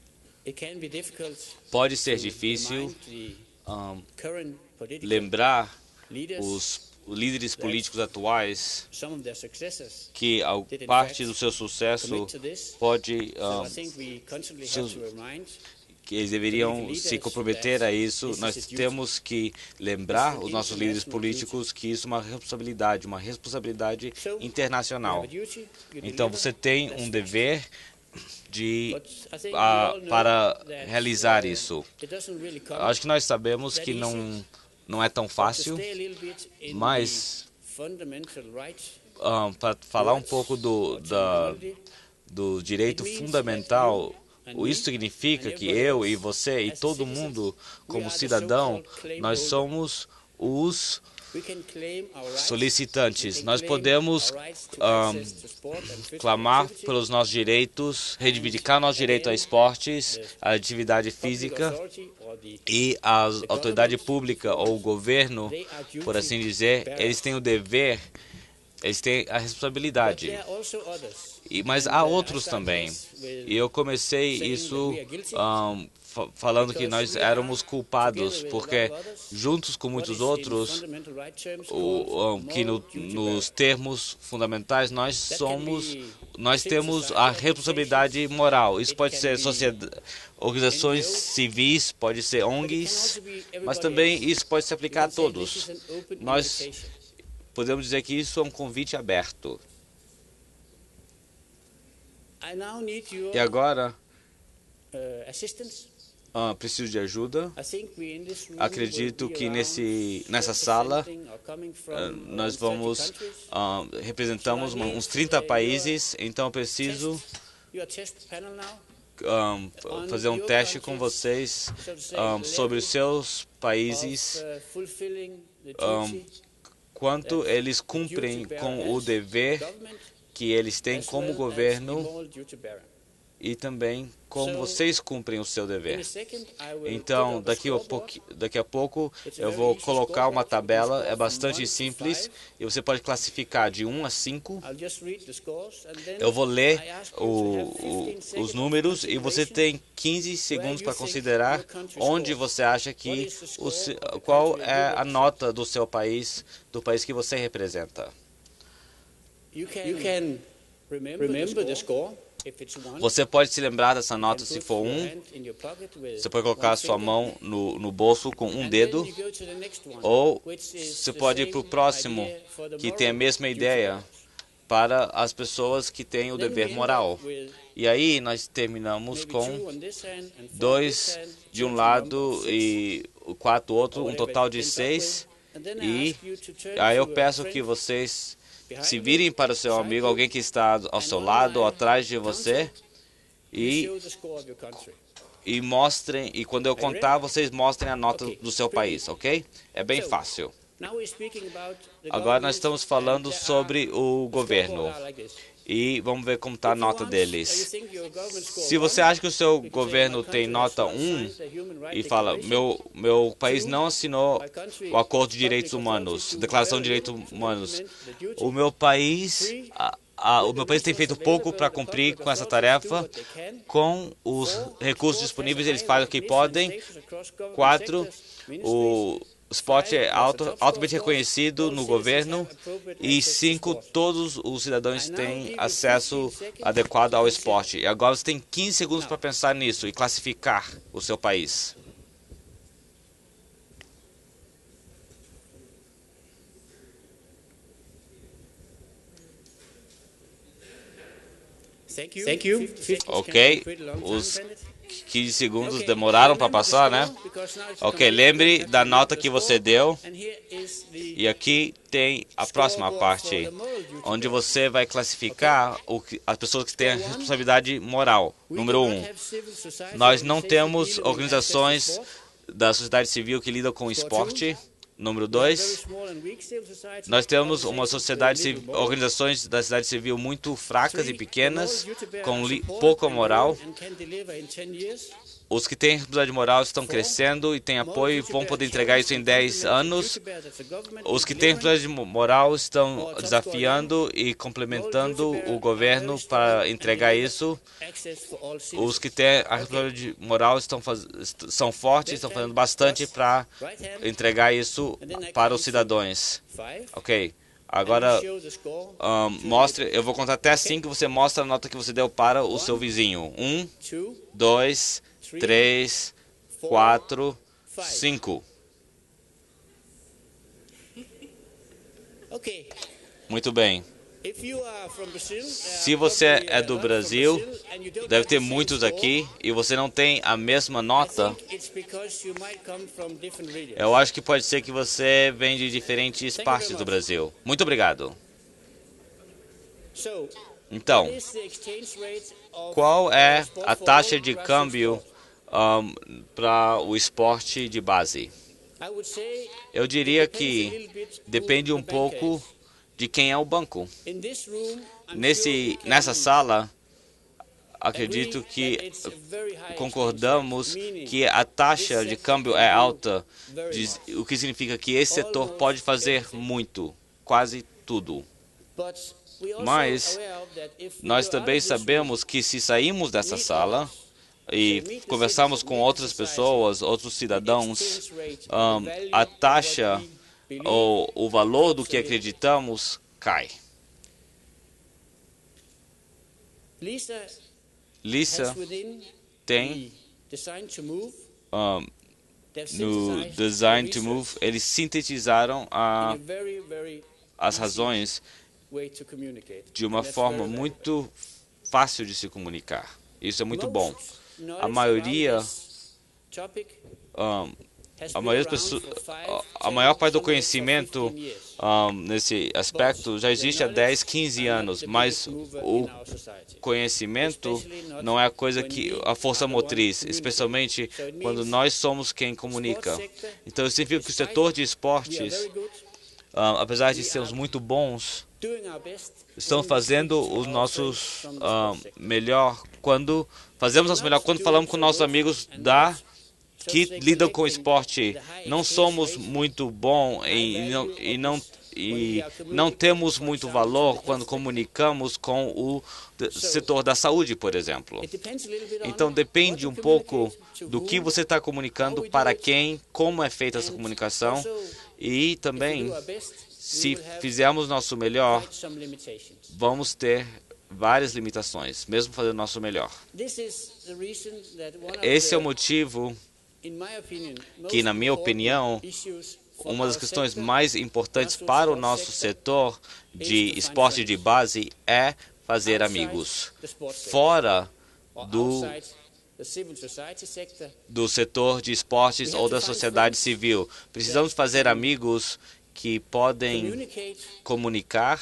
Pode ser difícil um, lembrar os líderes políticos atuais que a parte do seu sucesso pode um, seus, que eles deveriam se comprometer a isso. Nós temos que lembrar os nossos líderes políticos que isso é uma responsabilidade, uma responsabilidade internacional. Então você tem um dever de a, para realizar isso. Acho que nós sabemos que não não é tão fácil, mas um, para falar um pouco do da, do direito fundamental, isso significa que eu e você e todo mundo como cidadão, nós somos os solicitantes. Nós podemos um, clamar pelos nossos direitos, reivindicar nosso direito a esportes, a atividade física, e a autoridade pública ou o governo, por assim dizer, eles têm o dever, eles têm a responsabilidade. E, mas há outros também. E eu comecei isso um, falando que nós éramos culpados, porque juntos com muitos outros, o, o, que no, nos termos fundamentais nós somos, nós temos a responsabilidade moral. Isso pode ser sociedade, organizações civis, pode ser O N Gs, mas também isso pode se aplicar a todos. Nós podemos dizer que isso é um convite aberto. E agora, uh, preciso de ajuda. Acredito que nesse, nessa sala uh, nós vamos, uh, representamos uns trinta países, então eu preciso um, fazer um teste com vocês um, sobre os seus países, um, quanto eles cumprem com o dever que eles têm como governo e também como vocês cumprem o seu dever. Então, daqui a, pouco, daqui a pouco eu vou colocar uma tabela, é bastante simples, e você pode classificar de um a cinco. Eu vou ler o, o, os números e você tem quinze segundos para considerar onde você acha que, o, qual é a nota do seu país, do país que você representa. You can remember the score. Você pode se lembrar dessa nota se for um. Você pode colocar a sua mão no, no bolso com um dedo. Ou você pode ir para o próximo, que tem a mesma ideia, para as pessoas que têm o dever moral. E aí nós terminamos com dois de um lado e quatro do outro, um total de seis. E aí eu peço que vocês se virem para o seu amigo, alguém que está ao seu lado ou atrás de você, e, e mostrem, e quando eu contar, vocês mostrem a nota do seu país, ok? É bem fácil. Agora nós estamos falando sobre o governo. e vamos ver como está a nota deles. Se você acha que o seu governo tem nota um e fala, meu, meu país não assinou o Acordo de Direitos Humanos, Declaração de Direitos Humanos, o meu país, a, a, o meu país tem feito pouco para cumprir com essa tarefa, com os recursos disponíveis, eles fazem o que podem. Quatro, o O esporte é alto, altamente reconhecido no governo. E cinco, todos os cidadãos têm acesso adequado ao esporte. E agora você tem quinze segundos para pensar nisso e classificar o seu país. Thank you. Ok, os quinze segundos demoraram para passar, né? Ok, lembre da nota que você deu. E aqui tem a próxima parte, onde você vai classificar o que, as pessoas que têm a responsabilidade moral. Número um, nós não temos organizações da sociedade civil que lidam com o esporte. Número dois, nós temos uma sociedade civil, organizações da sociedade civil muito fracas e pequenas, com li, pouca moral. Os que têm responsabilidade moral estão crescendo e têm apoio e vão poder entregar isso em dez anos. Os que têm responsabilidade moral estão desafiando e complementando o governo para entregar isso. Os que têm a responsabilidade moral estão faz... são fortes, estão fazendo bastante para entregar isso para os cidadãos. Ok. Agora, um, mostre, eu vou contar até cinco, você mostra a nota que você deu para o seu vizinho. Um, dois, três, quatro, cinco. Muito bem. Se você é do Brasil, deve ter muitos aqui, e você não tem a mesma nota, eu acho que pode ser que você vem de diferentes partes do Brasil. Muito obrigado. Então, qual é a taxa de câmbio um, para o esporte de base? Eu diria que depende um pouco de quem é o banco. Nesse, nessa sala, acredito que concordamos que a taxa de câmbio é alta, o que significa que esse setor pode fazer muito, quase tudo. Mas nós também sabemos que se sairmos dessa sala e conversarmos com outras pessoas, outros cidadãos, um, a taxa ou o valor do que acreditamos cai. Lisa tem um, no Design to Move, eles sintetizaram a, as razões de uma forma muito fácil de se comunicar. Isso é muito bom. A maioria, um, a maioria das pessoas, a maior parte do conhecimento um, nesse aspecto já existe há dez, quinze anos, mas o conhecimento não é a coisa que a força motriz, especialmente quando nós somos quem comunica. Então, isso significa que o setor de esportes, um, apesar de sermos muito bons, estão fazendo os nossos um, melhor quando fazemos nosso melhor quando falamos com nossos amigos da que lidam com o esporte. Não somos muito bons e não, e não e não temos muito valor quando comunicamos com o setor da saúde, por exemplo. Então depende um pouco do que você está comunicando, para quem, como é feita essa comunicação, e também, se fizermos nosso melhor, vamos ter várias limitações, mesmo fazendo nosso melhor. Esse é o motivo que, na minha opinião, uma das questões mais importantes para o nosso setor de esporte de base é fazer amigos. Fora do, do setor de esportes ou da sociedade civil, precisamos fazer amigos que podem comunicar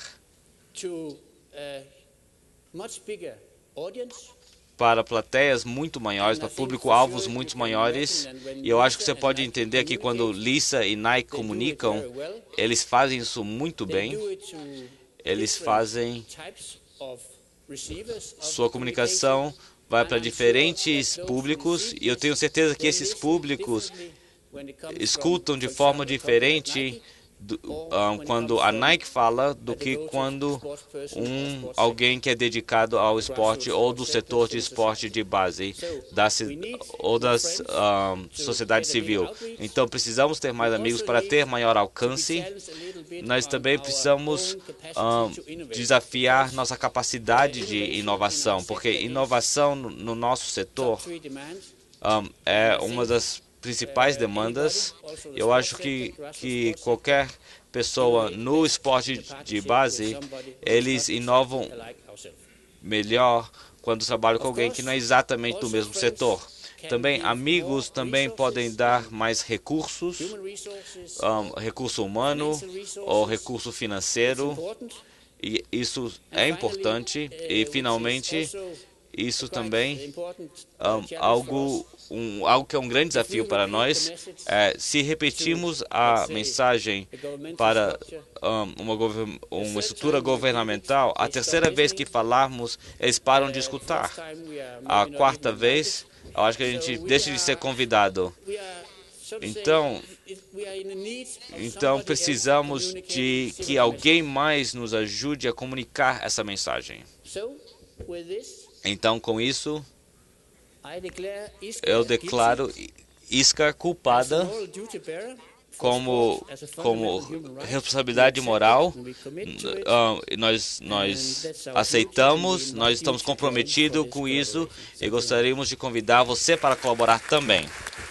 para plateias muito maiores, para público-alvos muito maiores. E eu acho que você pode entender que quando Lisa e Nike comunicam, eles fazem isso muito bem. Eles fazem Sua comunicação vai para diferentes públicos e eu tenho certeza que esses públicos escutam de forma diferente do, um, quando a Nike fala do que quando um, alguém que é dedicado ao esporte ou do setor de esporte de base da, ou da um, sociedade civil. Então, precisamos ter mais amigos para ter maior alcance. Nós também precisamos um, desafiar nossa capacidade de inovação, porque inovação no, no nosso setor um, é uma das principais demandas. Eu acho que, que qualquer pessoa no esporte de base, eles inovam melhor quando trabalham com alguém que não é exatamente do mesmo setor. Também, amigos também podem dar mais recursos, um, recurso humano ou recurso financeiro, e isso é importante. E, finalmente, isso também um, algo um, algo que é um grande desafio para nós. É, se repetirmos a mensagem para um, uma, uma estrutura governamental, a terceira vez que falarmos, eles param de escutar. A quarta vez, eu acho que a gente deixa de ser convidado. Então, então precisamos de que alguém mais nos ajude a comunicar essa mensagem. Então, com isso, eu declaro Iska culpada como, como responsabilidade moral. Uh, nós, nós aceitamos, nós estamos comprometidos com isso e gostaríamos de convidar você para colaborar também.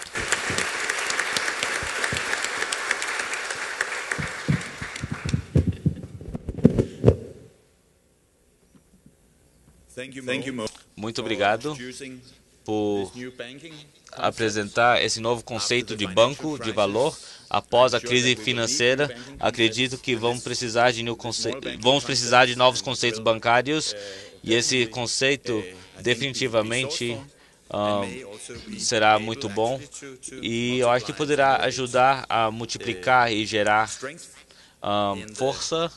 Muito obrigado por apresentar esse novo conceito de banco de valor. Após a crise financeira, acredito que vamos precisar de, conce... vamos precisar de novos conceitos bancários, e esse conceito definitivamente um, será muito bom, e eu acho que poderá ajudar a multiplicar e gerar um, força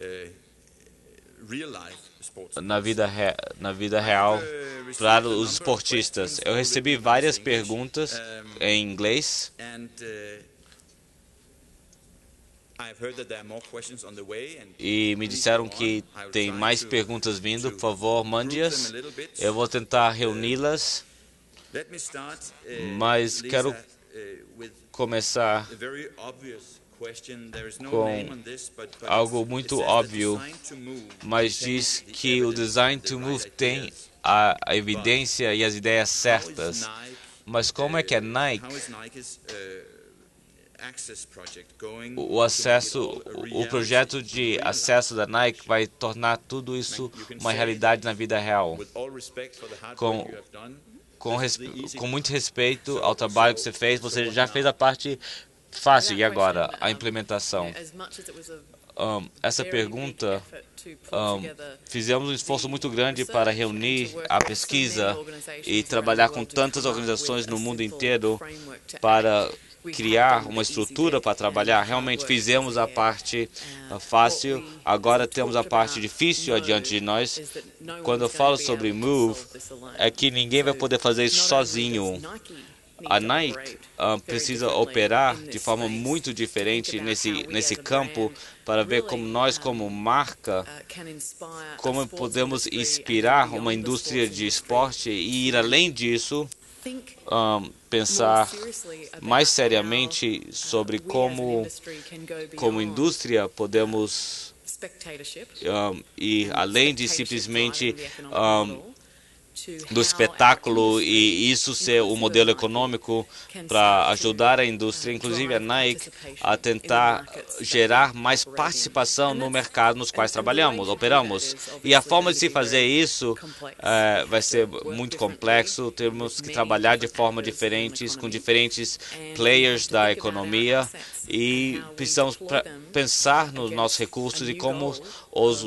na vida, re... na vida real para os esportistas. Eu recebi várias perguntas em inglês. E me disseram que tem mais perguntas vindo. Por favor, mande-as. Eu vou tentar reuni-las. Mas quero começar com algo muito óbvio, mas diz que o Design to Move tem a, a evidência e as ideias certas. Mas como é que a Nike, o acesso, o projeto de acesso da Nike vai tornar tudo isso uma realidade na vida real? Com, com, com muito respeito ao trabalho que você fez, você já fez a parte fácil, e agora a implementação. Um, essa pergunta, um, fizemos um esforço muito grande para reunir a pesquisa e trabalhar com tantas organizações no mundo inteiro para criar uma estrutura para trabalhar. Realmente fizemos a parte uh, fácil, agora temos a parte difícil adiante de nós. Quando eu falo sobre Move, é que ninguém vai poder fazer isso sozinho. A Nike uh, precisa operar de forma muito diferente nesse, nesse campo para ver como nós, como marca, como podemos inspirar uma indústria de esporte e ir além disso, um, pensar mais seriamente sobre como, como indústria, podemos um, ir além de simplesmente um, do espetáculo e isso ser o modelo econômico para ajudar a indústria, inclusive a Nike, a tentar gerar mais participação no mercado nos quais trabalhamos, operamos. E a forma de se fazer isso é, vai ser muito complexo. Temos que trabalhar de forma diferentes, com diferentes players da economia, e precisamos pensar nos nossos recursos e como os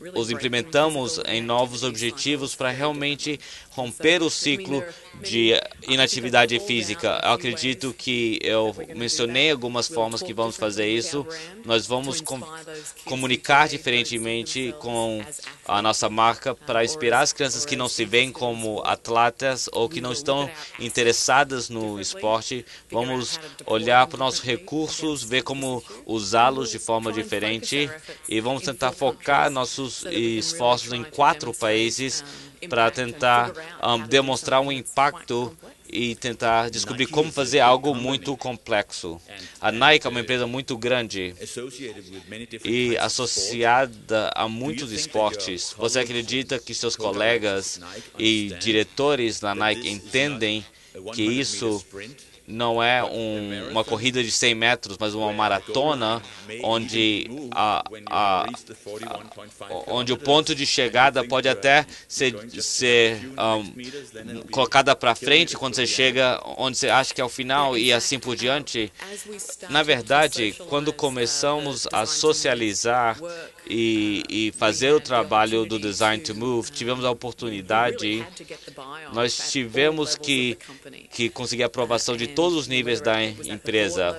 os implementamos em novos objetivos para realmente romper o ciclo de inatividade física. Eu acredito que eu mencionei algumas formas que vamos fazer isso. Nós vamos com, comunicar diferentemente com a nossa marca para inspirar as crianças que não se veem como atletas ou que não estão interessadas no esporte. Vamos olhar para os nossos recursos, ver como usá-los de forma diferente e vamos tentar focar nossos esforços em quatro países para tentar um, demonstrar um impacto e tentar descobrir como fazer algo muito complexo. A Nike é uma empresa muito grande e associada a muitos esportes. Você acredita que seus colegas e diretores da Nike entendem que isso não é um, uma corrida de cem metros, mas uma maratona onde, a, a, a, onde o ponto de chegada pode até ser, ser um, colocada para frente quando você chega onde você acha que é o final e assim por diante. Na verdade, quando começamos a socializar e, e fazer o trabalho do Design to Move, tivemos a oportunidade, nós tivemos que, que conseguir a aprovação de todos os níveis da empresa,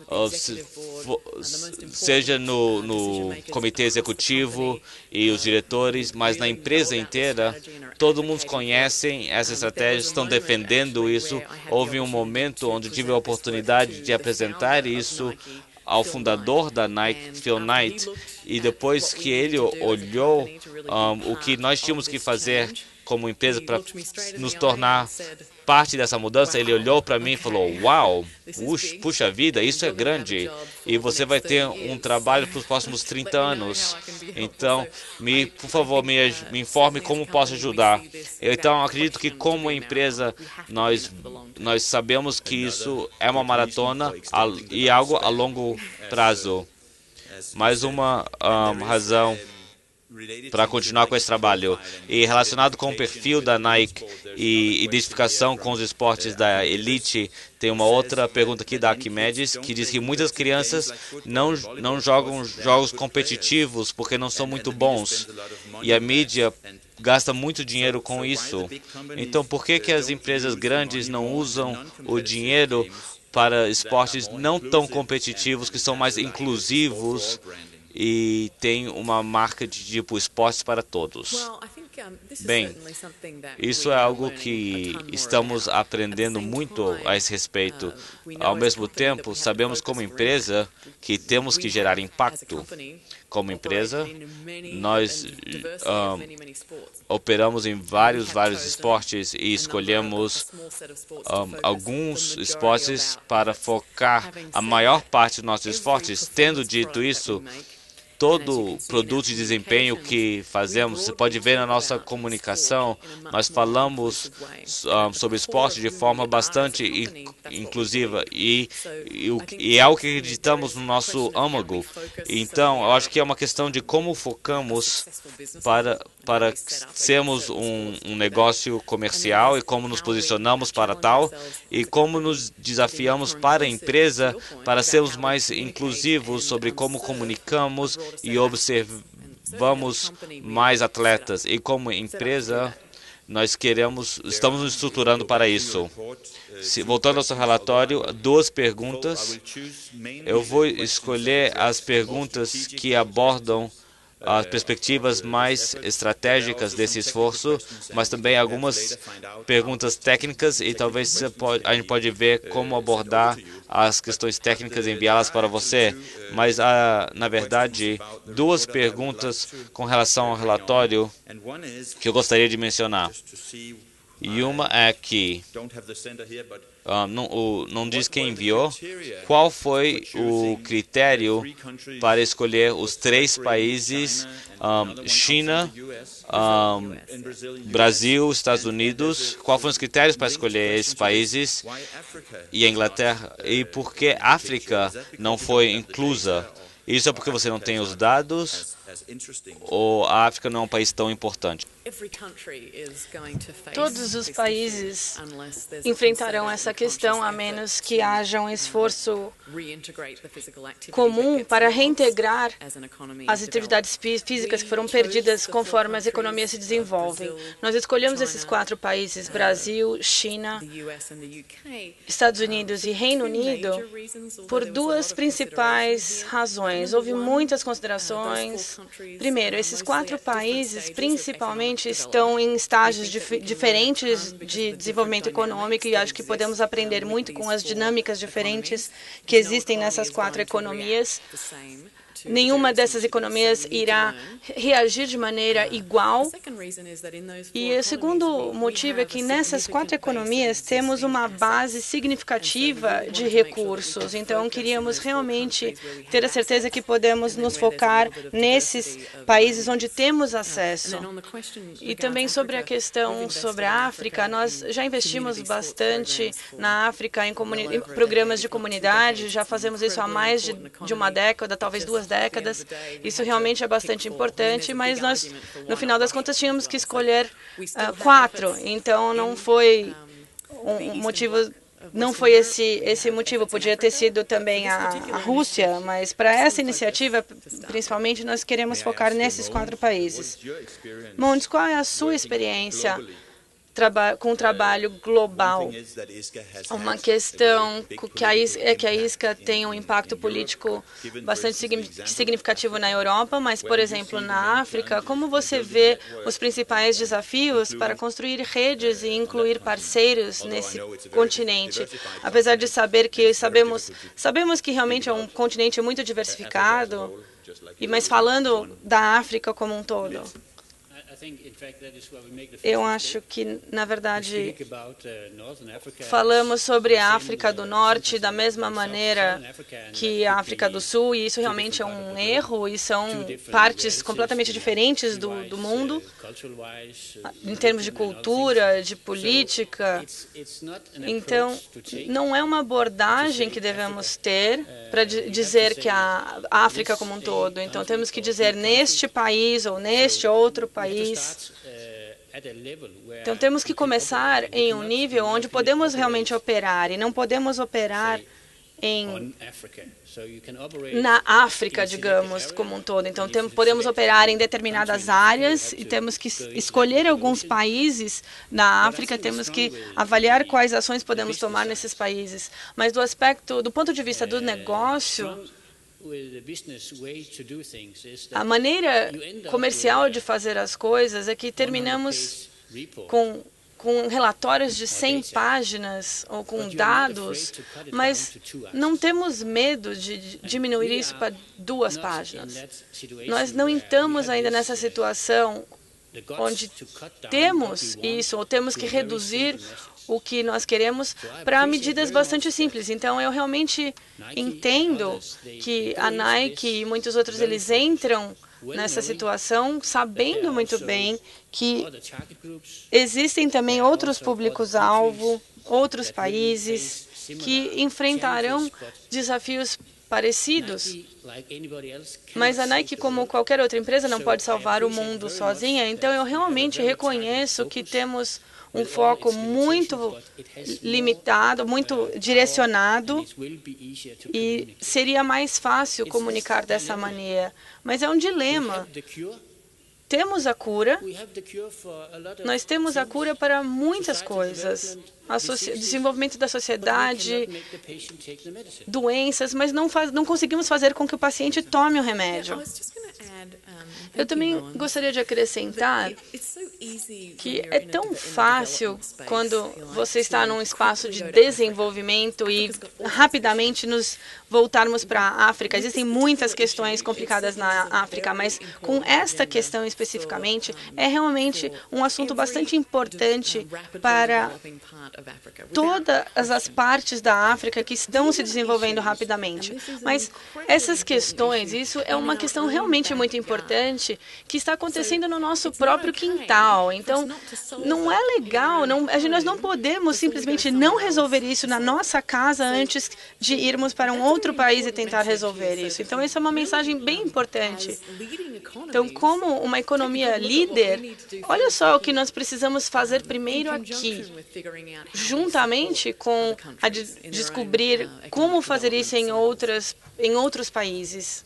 seja no, no comitê executivo e os diretores, mas na empresa inteira, todo mundo conhece essa estratégia, estão defendendo isso. Houve um momento onde tive a oportunidade de apresentar isso ao fundador da Nike, Phil Knight, e depois que ele olhou um, o que nós tínhamos que fazer como empresa para nos tornar parte dessa mudança, ele olhou para mim e falou: uau, puxa vida, isso é grande e você vai ter um trabalho para os próximos trinta anos. Então, me, por favor, me, me informe como posso ajudar. Então, acredito que como empresa, nós, nós sabemos que isso é uma maratona e algo a longo prazo. Mais uma um, razão para continuar com esse trabalho. E relacionado com o perfil da Nike e identificação com os esportes da elite, tem uma outra pergunta aqui da Arquimedes, que diz que muitas crianças não, não jogam jogos competitivos porque não são muito bons. E a mídia gasta muito dinheiro com isso. Então, por que que as empresas grandes não usam o dinheiro para esportes não tão competitivos, que são mais inclusivos e tem uma marca de tipo esportes para todos? Bem, isso é algo que estamos aprendendo muito a esse respeito. Ao mesmo tempo, sabemos como empresa que temos que gerar impacto. Como empresa, nós um, operamos em vários, vários esportes e escolhemos um, alguns esportes para focar a maior parte dos nossos esforços. Tendo dito isso, todo produto de desempenho que fazemos, você pode ver na nossa comunicação, nós falamos um, sobre esporte de forma bastante in, inclusiva e, e, e é algo que acreditamos no nosso âmago. Então, eu acho que é uma questão de como focamos para, para sermos um, um negócio comercial e como nos posicionamos para tal e como nos desafiamos para a empresa para sermos mais inclusivos sobre como comunicamos e observamos mais atletas. E como empresa, nós queremos, estamos nos estruturando para isso. Se, voltando ao seu relatório, duas perguntas. Eu vou escolher as perguntas que abordam as perspectivas mais estratégicas desse esforço, mas também algumas perguntas técnicas e talvez você pode, a gente pode ver como abordar as questões técnicas e enviá-las para você. Mas, ah, na verdade, duas perguntas com relação ao relatório que eu gostaria de mencionar. E uma é que um, não, o, não diz quem enviou. Qual foi o critério para escolher os três países, um, China, um, Brasil, Estados Unidos? Quais foram os critérios para escolher esses países e a Inglaterra? E por que a África não foi inclusa? Isso é porque você não tem os dados ou a África não é um país tão importante? Todos os países enfrentarão essa questão, a menos que haja um esforço comum para reintegrar as atividades físicas que foram perdidas conforme as economias se desenvolvem. Nós escolhemos esses quatro países, Brasil, China, Estados Unidos e Reino Unido, por duas principais razões. Houve muitas considerações. Primeiro, esses quatro países, principalmente, estão em estágios dif diferentes de desenvolvimento econômico e acho que podemos aprender muito com as dinâmicas diferentes que existem nessas quatro economias. Nenhuma dessas economias irá reagir de maneira igual. E o segundo motivo é que nessas quatro economias temos uma base significativa de recursos. Então, queríamos realmente ter a certeza que podemos nos focar nesses países onde temos acesso. E também sobre a questão sobre a África, nós já investimos bastante na África em, em programas de comunidade, já fazemos isso há mais de, de uma década, talvez duas décadas. Isso realmente é bastante importante, mas nós, no final das contas, tínhamos que escolher uh, quatro. Então, não foi um motivo, não foi esse esse motivo. Podia ter sido também a, a Rússia, mas para essa iniciativa, principalmente, nós queremos focar nesses quatro países. Montes, qual é a sua experiência Traba com o trabalho global? Uma questão que a ISCA, é que a ISCA tem um impacto político bastante significativo na Europa, mas, por exemplo, na África, como você vê os principais desafios para construir redes e incluir parceiros nesse continente? Apesar de saber que sabemos, sabemos que realmente é um continente muito diversificado, e mas falando da África como um todo. Eu acho que, na verdade, falamos sobre a África do Norte da mesma maneira que a África do Sul, e isso realmente é um erro, e são partes completamente diferentes do, do mundo, em termos de cultura, de política. Então, não é uma abordagem que devemos ter para dizer que a África como um todo. Então, temos que dizer neste país ou neste outro país. Então, temos que começar em um nível onde podemos realmente operar, e não podemos operar em, na África, digamos, como um todo. Então, tem, podemos operar em determinadas áreas e temos que escolher alguns países na África, temos que avaliar quais ações podemos tomar nesses países. Mas do aspecto, do ponto de vista do negócio, a maneira comercial de fazer as coisas é que terminamos com, com relatórios de cem páginas ou com dados, mas não temos medo de diminuir isso para duas páginas. Nós não estamos ainda nessa situação onde temos isso, ou temos que reduzir o que nós queremos para medidas bastante simples. Então, eu realmente entendo que a Nike e muitos outros, eles entram nessa situação sabendo muito bem que existem também outros públicos-alvo, outros países que enfrentarão desafios parecidos. Mas a Nike, como qualquer outra empresa, não pode salvar o mundo sozinha. Então, eu realmente reconheço que temos um foco muito limitado, muito direcionado, e seria mais fácil comunicar dessa maneira. Mas é um dilema. Temos a cura, nós temos a cura para muitas coisas. O desenvolvimento da sociedade, doenças, mas não, faz, não conseguimos fazer com que o paciente tome o remédio. Eu também gostaria de acrescentar que é tão fácil quando você está num espaço de desenvolvimento e rapidamente nos voltarmos para a África. Existem muitas questões complicadas na África, mas com esta questão especificamente, é realmente um assunto bastante importante para todas as partes da África que estão se desenvolvendo rapidamente. Mas essas questões, isso é uma questão realmente debate muito importante que está acontecendo no nosso próprio quintal. Então, não é legal, não, a gente, nós não podemos simplesmente não resolver isso na nossa casa antes de irmos para um outro país e tentar resolver isso. Então, essa é uma mensagem bem importante. Então, como uma economia líder, olha só o que nós precisamos fazer primeiro aqui, juntamente com a de descobrir como fazer isso em outras em outros países.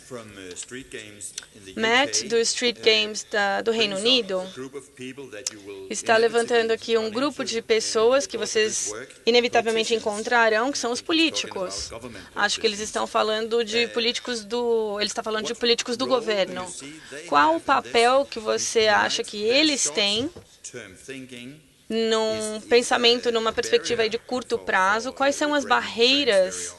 Matt, do Street Games da, do Reino Unido, está levantando aqui um grupo de pessoas que vocês inevitavelmente encontrarão, que são os políticos. Acho que eles estão falando de políticos do... Ele está falando de políticos do governo. Qual o papel que você acha que eles têm num pensamento, numa perspectiva de curto prazo? Quais são as barreiras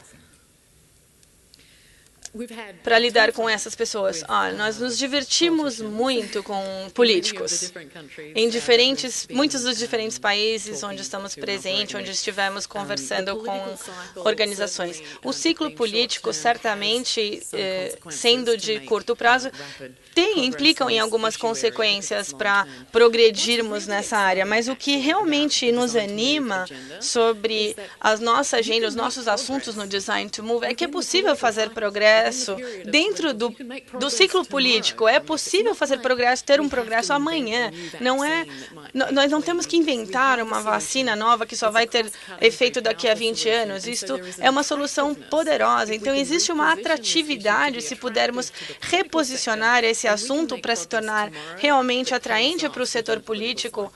para lidar com essas pessoas? Ah, nós nos divertimos muito com políticos em diferentes, muitos dos diferentes países onde estamos presentes, onde estivemos conversando com organizações. O ciclo político, certamente, eh, sendo de curto prazo, tem, implicam em algumas consequências para progredirmos nessa área, mas o que realmente nos anima sobre a nossa agenda, os nossos assuntos no Design to Move, é que é possível fazer progresso dentro do, do ciclo político. É possível fazer progresso, ter um progresso amanhã. Não é, nós não temos que inventar uma vacina nova que só vai ter efeito daqui a vinte anos. Isto é uma solução poderosa. Então, existe uma atratividade se pudermos reposicionar esse assunto para se tornar realmente atraente para o setor político,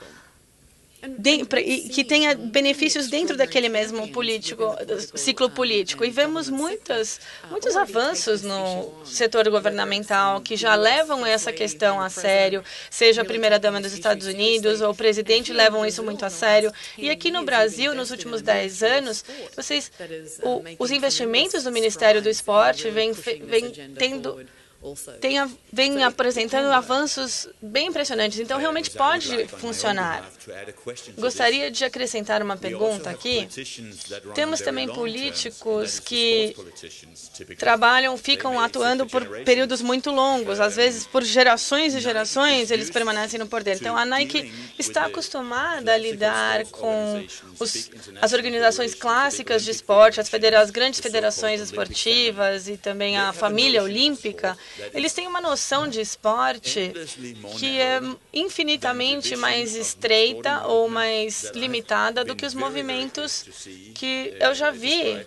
De, que tenha benefícios dentro daquele mesmo político, ciclo político. E vemos muitas, muitos avanços no setor governamental que já levam essa questão a sério, seja a primeira-dama dos Estados Unidos ou o presidente levam isso muito a sério. E aqui no Brasil, nos últimos dez anos, vocês, o, os investimentos do Ministério do Esporte vêm, vêm tendo... Tem, vem apresentando avanços bem impressionantes, então realmente pode funcionar. Gostaria de acrescentar uma pergunta aqui. Temos também políticos que trabalham, ficam atuando por períodos muito longos, às vezes por gerações e gerações eles permanecem no poder. Então a Nike está acostumada a lidar com os, as organizações clássicas de esporte, as, federa as grandes federações esportivas e também a família olímpica. Eles têm uma noção de esporte que é infinitamente mais estreita ou mais limitada do que os movimentos que eu já vi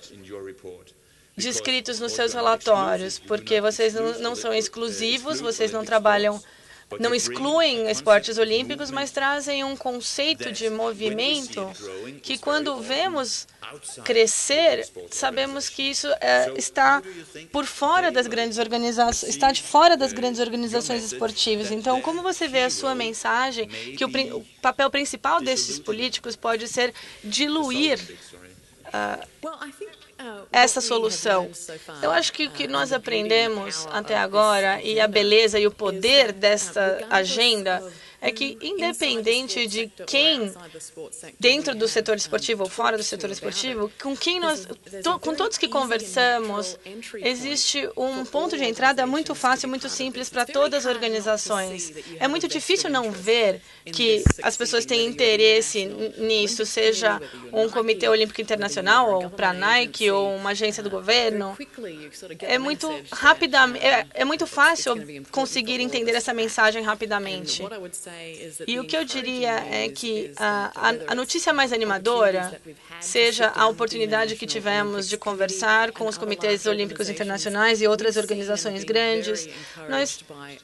descritos nos seus relatórios, porque vocês não, não são exclusivos, vocês não trabalham, não excluem esportes olímpicos, mas trazem um conceito de movimento que, quando vemos crescer, sabemos que isso é, está por fora das grandes organizações, está de fora das grandes organizações esportivas. Então, como você vê a sua mensagem que o, o papel principal desses políticos pode ser diluir uh, essa solução? Eu acho que o que nós aprendemos até agora e a beleza e o poder desta agenda é que, independente de quem, dentro do setor esportivo ou fora do setor esportivo, com quem nós, to, com todos que conversamos, existe um ponto de entrada muito fácil, muito simples para todas as organizações. É muito difícil não ver que as pessoas têm interesse nisso, seja um Comitê Olímpico Internacional, ou para a Nike, ou uma agência do governo. É muito rapidamente, é, é muito fácil conseguir entender essa mensagem rapidamente. E o que eu diria é que a, a, a notícia mais animadora seja a oportunidade que tivemos de conversar com os comitês olímpicos internacionais e outras organizações grandes. Nós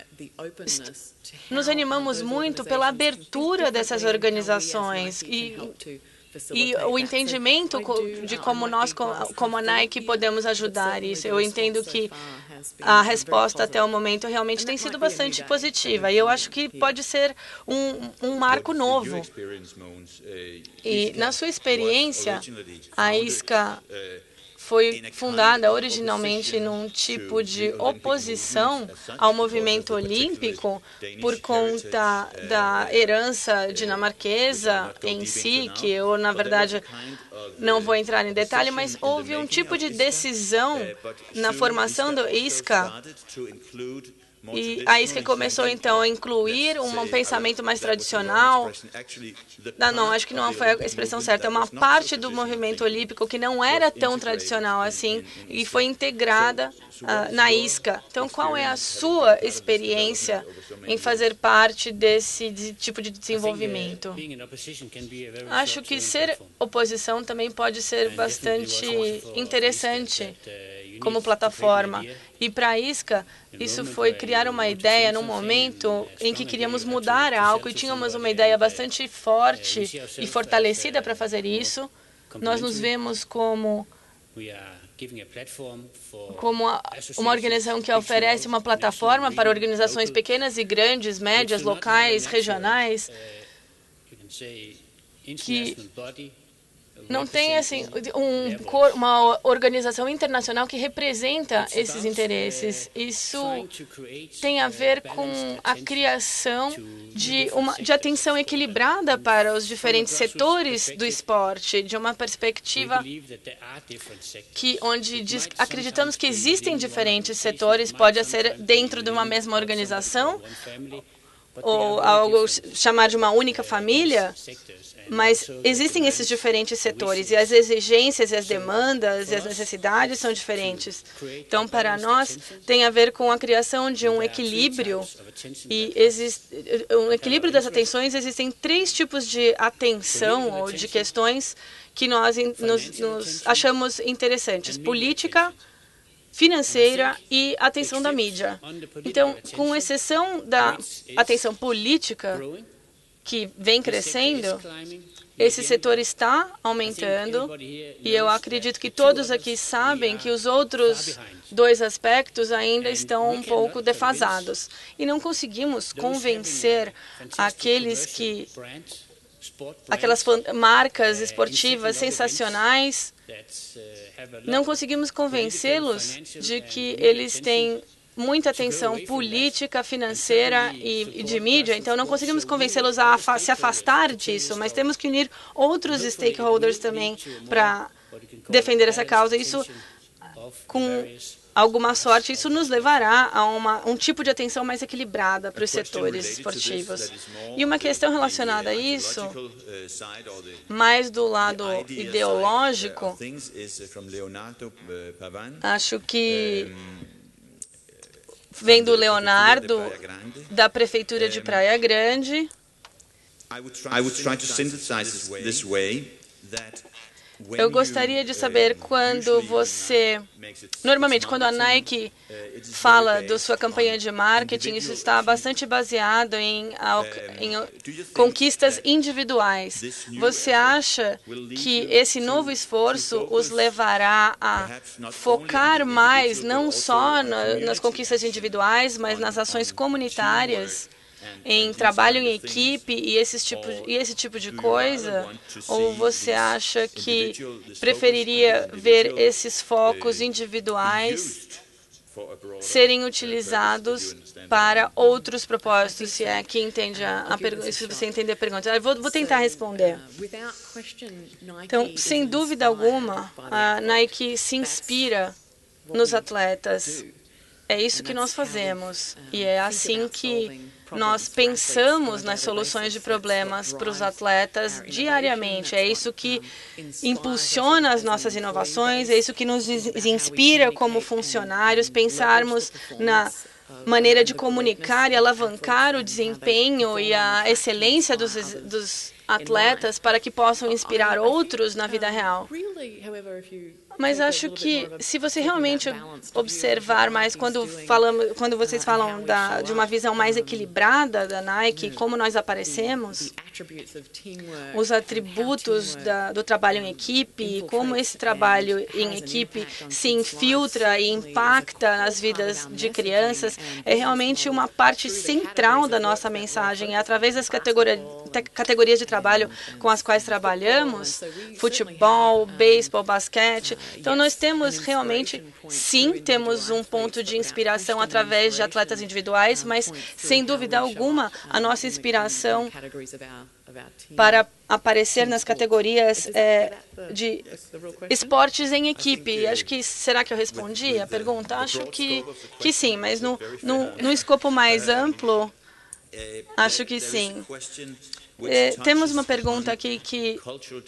nos animamos muito pela abertura dessas organizações e E o entendimento de como nós, como a Nike, podemos ajudar isso. Eu entendo que a resposta até o momento realmente tem sido bastante positiva. E eu acho que pode ser um, um marco novo. E, na sua experiência, a ISCA foi fundada originalmente num tipo de oposição ao movimento olímpico por conta da herança dinamarquesa em si, que eu, na verdade, não vou entrar em detalhe, mas houve um tipo de decisão na formação do ISCA E a ISCA começou, então, a incluir um, um pensamento mais tradicional. Não, não, acho que não foi a expressão certa. É uma parte do movimento olímpico que não era tão tradicional assim e foi integrada uh, na ISCA. Então, qual é a sua experiência em fazer parte desse de, tipo de desenvolvimento? Acho que ser oposição também pode ser bastante interessante como plataforma. E para a ISCA, isso foi criar uma ideia num momento em que queríamos mudar algo e tínhamos uma ideia bastante forte e fortalecida para fazer isso. Nós nos vemos como, como uma organização que oferece uma plataforma para organizações pequenas e grandes, médias, locais, regionais, que não tem assim um, uma organização internacional que representa esses interesses. Isso tem a ver com a criação de uma de atenção equilibrada para os diferentes setores do esporte, de uma perspectiva que onde diz, acreditamos que existem diferentes setores, pode ser dentro de uma mesma organização ou algo chamar de uma única família. Mas existem esses diferentes setores e as exigências e as demandas e as necessidades são diferentes. Então, para nós, tem a ver com a criação de um equilíbrio. E existe, um equilíbrio das atenções, existem três tipos de atenção ou de questões que nós nos, nos achamos interessantes. Política, financeira e atenção da mídia. Então, com exceção da atenção política, que vem crescendo, esse setor está aumentando e eu acredito que todos aqui sabem que os outros dois aspectos ainda estão um pouco defasados. E não conseguimos convencer aqueles que, aquelas marcas esportivas sensacionais, não conseguimos convencê-los de que eles têm muita atenção política, financeira e, e de mídia, então não conseguimos convencê-los a afa se afastar disso, mas temos que unir outros stakeholders também para defender essa causa. Isso, com alguma sorte, isso nos levará a uma, um tipo de atenção mais equilibrada para os setores esportivos. E uma questão relacionada a isso, mais do lado ideológico, acho que vem do Leonardo, da Prefeitura de Praia Grande. Eu gostaria de saber quando você... Normalmente, quando a Nike fala da sua campanha de marketing, isso está bastante baseado em, em conquistas individuais. Você acha que esse novo esforço os levará a focar mais, não só na, nas conquistas individuais, mas nas ações comunitárias, em trabalho em equipe e esse tipo, e esse tipo de coisa? Ou você acha que preferiria ver esses focos individuais serem utilizados para outros propósitos, se é que entende a, a pergunta, se você entender a pergunta? Eu vou, vou tentar responder. Então, sem dúvida alguma, a Nike se inspira nos atletas. É isso que nós fazemos e é assim que nós pensamos nas soluções de problemas para os atletas diariamente. É isso que impulsiona as nossas inovações, é isso que nos inspira como funcionários, pensarmos na maneira de comunicar e alavancar o desempenho e a excelência dos, dos atletas para que possam inspirar outros na vida real. Mas acho que, se você realmente observar mais, quando, falamos, quando vocês falam da, de uma visão mais equilibrada da Nike, como nós aparecemos, os atributos da, do trabalho em equipe, como esse trabalho em equipe se infiltra e impacta nas vidas de crianças, é realmente uma parte central da nossa mensagem. É através das, categoria, categorias de trabalho com as quais trabalhamos, futebol, beisebol, basquete. Então, nós temos realmente, sim, temos um ponto de inspiração através de atletas individuais, mas, sem dúvida alguma, a nossa inspiração para aparecer nas categorias é, de esportes em equipe. Acho que, será que eu respondi a pergunta? Acho que, que sim, mas no, no, no escopo mais amplo, acho que sim. É, temos uma pergunta aqui que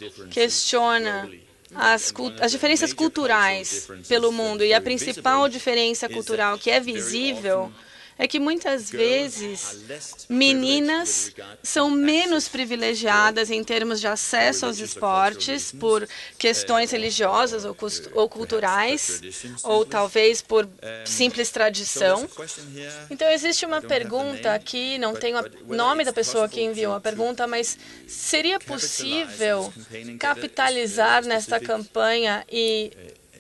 questiona as, as diferenças culturais pelo mundo, e a principal diferença cultural que é visível é que muitas vezes meninas são menos privilegiadas em termos de acesso aos esportes por questões religiosas ou, ou culturais, ou talvez por simples tradição. Então, existe uma pergunta aqui, não tenho o nome da pessoa que enviou a pergunta, mas seria possível capitalizar nesta campanha e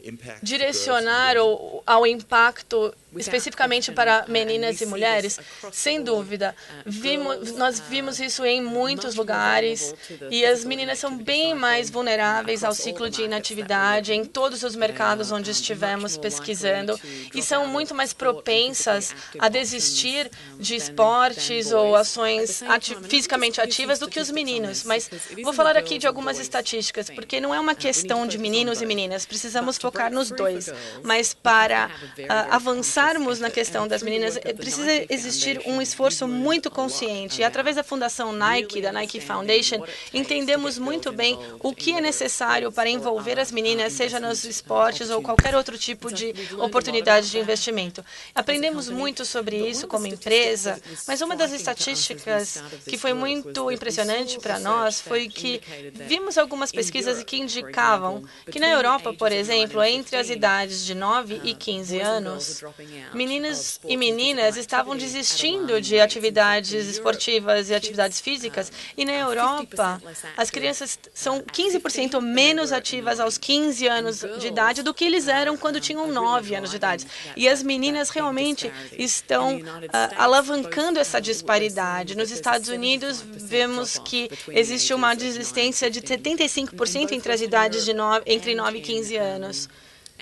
direcionar ao, ao impacto especificamente para meninas e mulheres? Sem dúvida. Vimos, nós vimos isso em muitos lugares, e as meninas são bem mais vulneráveis ao ciclo de inatividade em todos os mercados onde estivemos pesquisando, e são muito mais propensas a desistir de esportes ou ações ati fisicamente ativas do que os meninos. Mas vou falar aqui de algumas estatísticas, porque não é uma questão de meninos e meninas, precisamos focar nos dois. Mas para uh, avançar na questão das meninas, precisa existir um esforço muito consciente. E através da Fundação Nike, da Nike Foundation, entendemos muito bem o que é necessário para envolver as meninas, seja nos esportes ou qualquer outro tipo de oportunidade de investimento. Aprendemos muito sobre isso como empresa, mas uma das estatísticas que foi muito impressionante para nós foi que vimos algumas pesquisas que indicavam que na Europa, por exemplo, entre as idades de nove e quinze anos, meninas e meninas estavam desistindo de atividades esportivas e atividades físicas, e na Europa as crianças são quinze por cento menos ativas aos quinze anos de idade do que eles eram quando tinham nove anos de idade. E as meninas realmente estão uh, alavancando essa disparidade. Nos Estados Unidos, vemos que existe uma desistência de setenta e cinco por cento entre as idades de nove, entre nove e quinze anos.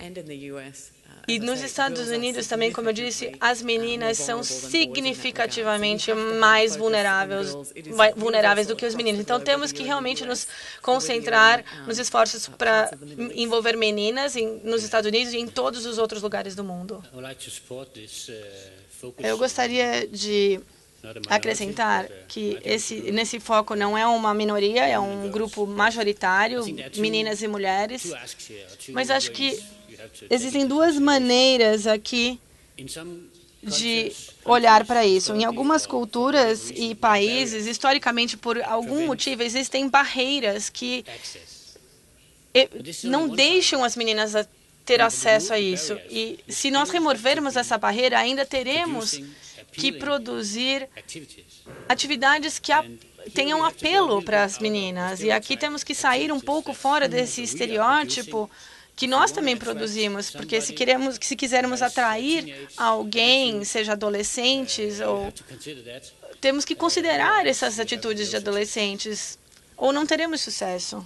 E nos Estados Unidos também, como eu disse, as meninas são significativamente mais vulneráveis, vulneráveis do que os meninos. Então, temos que realmente nos concentrar nos esforços para envolver meninas em, nos Estados Unidos e em todos os outros lugares do mundo. Eu gostaria de acrescentar que esse, nesse foco não é uma minoria, é um grupo majoritário, meninas e mulheres, mas acho que existem duas maneiras aqui de olhar para isso. Em algumas culturas e países, historicamente, por algum motivo, existem barreiras que não deixam as meninas ter acesso a isso. E se nós removermos essa barreira, ainda teremos que produzir atividades que tenham apelo para as meninas. E aqui temos que sair um pouco fora desse estereótipo que nós também produzimos, porque se queremos, se quisermos atrair alguém, seja adolescentes, ou temos que considerar essas atitudes de adolescentes, ou não teremos sucesso.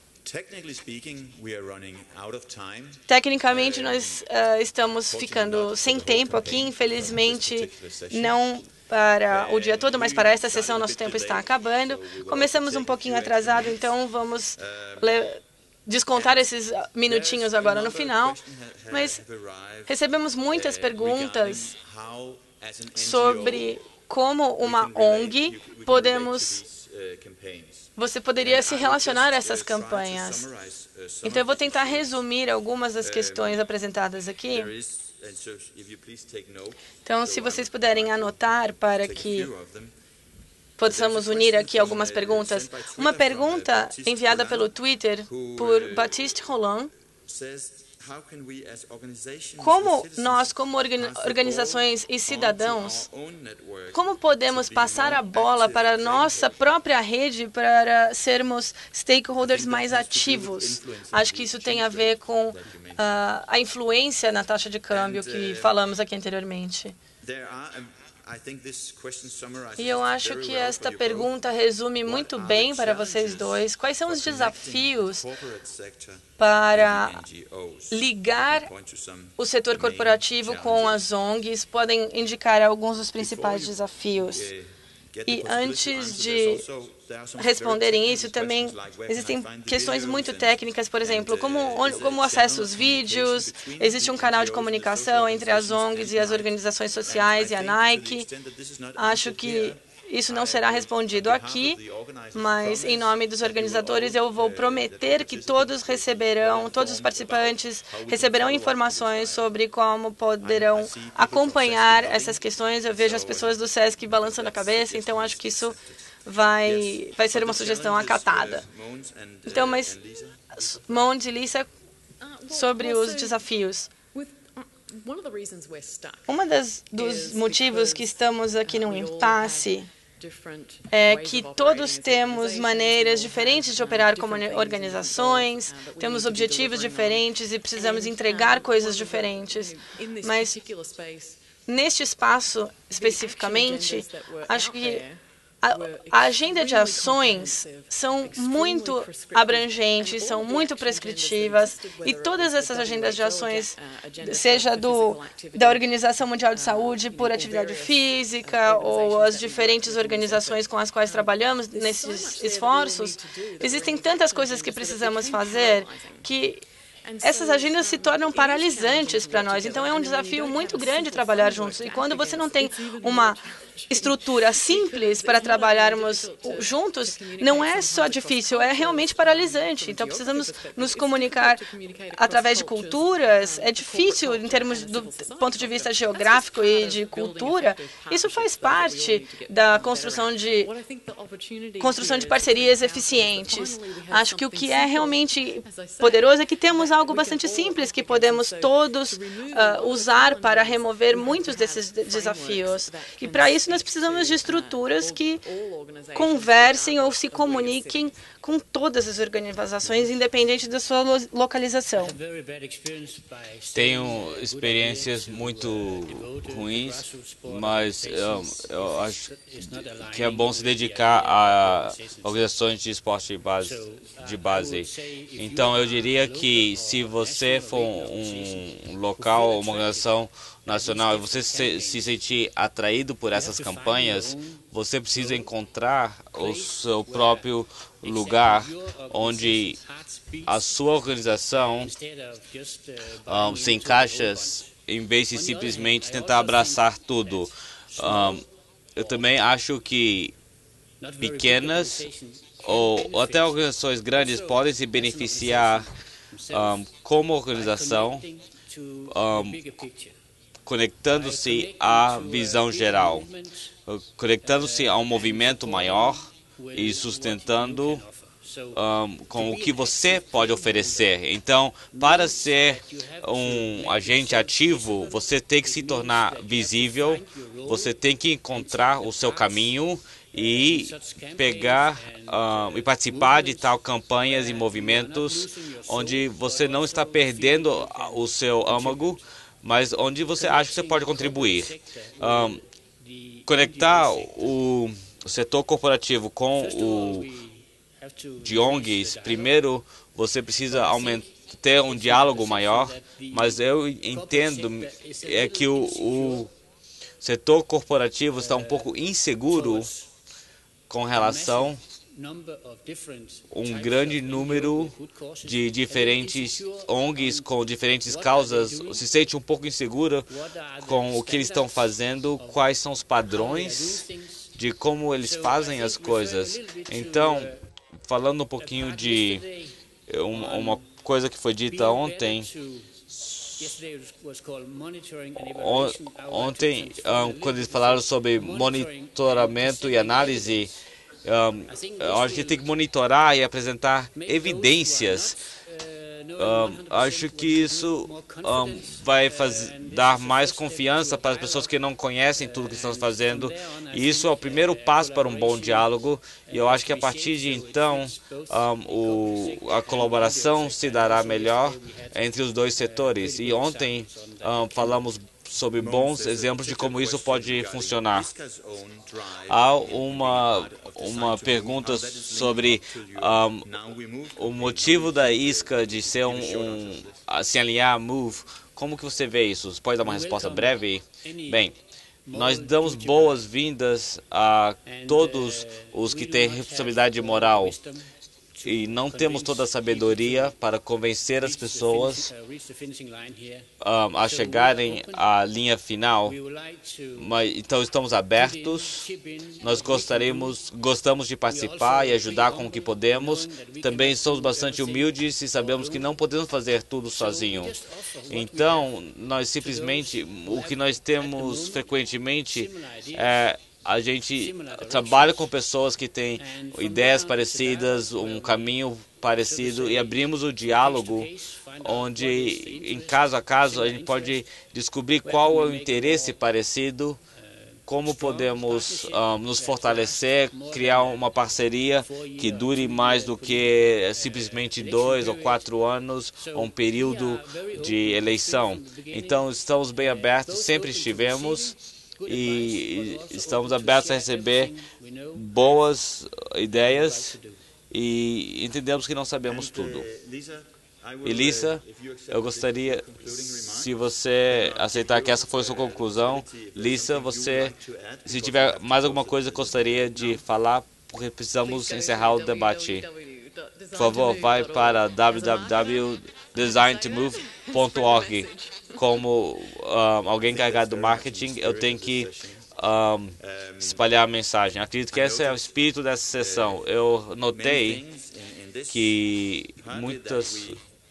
Tecnicamente, nós uh, estamos ficando sem tempo aqui, infelizmente, não para o dia todo, mas para esta sessão nosso tempo está acabando. Começamos um pouquinho atrasado, então vamos descontar esses minutinhos agora no final, mas recebemos muitas perguntas sobre como uma O N G podemos... Você poderia se relacionar a essas campanhas. Então, eu vou tentar resumir algumas das questões apresentadas aqui. Então, se vocês puderem anotar para que possamos unir aqui algumas perguntas. Uma pergunta enviada pelo Twitter por Baptiste Roland. Como nós, como organizações e cidadãos, como podemos passar a bola para a nossa própria rede para sermos stakeholders mais ativos? Acho que isso tem a ver com uh, a influência na taxa de câmbio que falamos aqui anteriormente. E eu acho que esta pergunta resume muito bem para vocês dois quais são os desafios para ligar o setor corporativo com as O N Gs. Podem indicar alguns dos principais desafios. E antes de responderem isso, também existem questões muito técnicas, por exemplo, como, como acesso aos vídeos, existe um canal de comunicação entre as O N Gs e as organizações sociais e a Nike. Acho que isso não será respondido aqui, mas em nome dos organizadores eu vou prometer que todos receberão, todos os participantes receberão informações sobre como poderão acompanhar essas questões. Eu vejo as pessoas do SESC balançando a cabeça, então acho que isso vai, vai ser uma sugestão acatada. Então, mas Mons e Lisa, sobre os desafios. Uma das dos motivos que estamos aqui num impasse é que todos temos maneiras diferentes de operar como organizações, temos objetivos diferentes e precisamos entregar coisas diferentes. Mas neste espaço especificamente, acho que A, a agenda de ações são muito abrangentes, são muito prescritivas, e todas essas agendas de ações, seja do, da Organização Mundial de Saúde por atividade física ou as diferentes organizações com as quais trabalhamos nesses esforços, existem tantas coisas que precisamos fazer que essas agendas se tornam paralisantes para nós. Então, é um desafio muito grande trabalhar juntos. E quando você não tem uma estrutura simples para trabalharmos juntos, não é só difícil, é realmente paralisante. Então, precisamos nos comunicar através de culturas. É difícil em termos do ponto de vista geográfico e de cultura. Isso faz parte da construção de, construção de parcerias eficientes. Acho que o que é realmente poderoso é que temos algo bastante simples que podemos todos uh, usar para remover muitos desses desafios. E para isso nós precisamos de estruturas que conversem ou se comuniquem com todas as organizações, independente da sua lo localização. Tenho experiências muito ruins, mas eu, eu acho que é bom se dedicar a organizações de esporte de base. De base. Então, eu diria que se você for um local, uma organização nacional, e você se, se sentir atraído por essas campanhas, você precisa encontrar o seu próprio lugar onde a sua organização um, se encaixa, em vez de simplesmente tentar abraçar tudo. Um, eu também acho que pequenas ou, ou até organizações grandes podem se beneficiar um, como organização, um, conectando-se à visão geral, conectando-se a um movimento maior e sustentando um, com o que você pode oferecer. Então, para ser um agente ativo, você tem que se tornar visível, você tem que encontrar o seu caminho e pegar um, e participar de tal campanhas e movimentos onde você não está perdendo o seu âmago, mas onde você acha que você pode contribuir. Um, conectar o setor corporativo com o de O N Gs, primeiro você precisa aumentar, ter um diálogo maior, mas eu entendo é que o, o setor corporativo está um pouco inseguro com relação a um grande número de diferentes O N Gs com diferentes causas, se sente um pouco insegura com o que eles estão fazendo, quais são os padrões de como eles fazem as coisas. Então, falando um pouquinho de uma coisa que foi dita ontem, ontem, quando eles falaram sobre monitoramento e análise, Um, eu acho que tem que monitorar e apresentar evidências. Um, acho que isso um, vai fazer, dar mais confiança para as pessoas que não conhecem tudo que estamos fazendo. E isso é o primeiro passo para um bom diálogo. E eu acho que a partir de então, um, o, a colaboração se dará melhor entre os dois setores. E ontem um, falamos sobre bons exemplos de como isso pode funcionar. Há uma, uma pergunta sobre um, o motivo da isca de ser um, um se alinhar a Move. Como que você vê isso? Você pode dar uma resposta breve? Bem, nós damos boas-vindas a todos os que têm responsabilidade moral. E não temos toda a sabedoria para convencer as pessoas um, a chegarem à linha final. Mas, então, estamos abertos. Nós gostaríamos, gostamos de participar e ajudar com o que podemos. Também somos bastante humildes e sabemos que não podemos fazer tudo sozinho. Então, nós simplesmente, o que nós temos frequentemente é... A gente trabalha com pessoas que têm ideias parecidas, um caminho parecido, e abrimos o diálogo, onde, em caso a caso, a gente pode descobrir qual é o interesse parecido, como podemos um, nos fortalecer, criar uma parceria que dure mais do que simplesmente dois ou quatro anos, ou um período de eleição. Então, estamos bem abertos, sempre estivemos. E estamos abertos a receber boas ideias e entendemos que não sabemos tudo. Elisa, eu gostaria, se você aceitar que essa foi a sua conclusão, Lisa, você, se tiver mais alguma coisa que gostaria de falar, porque precisamos encerrar o debate. Por favor, vai para w w w ponto design to move ponto org. Como um, alguém encarregado do marketing, eu tenho que um, espalhar a mensagem. Acredito que esse é o espírito dessa sessão. Eu notei que muitas,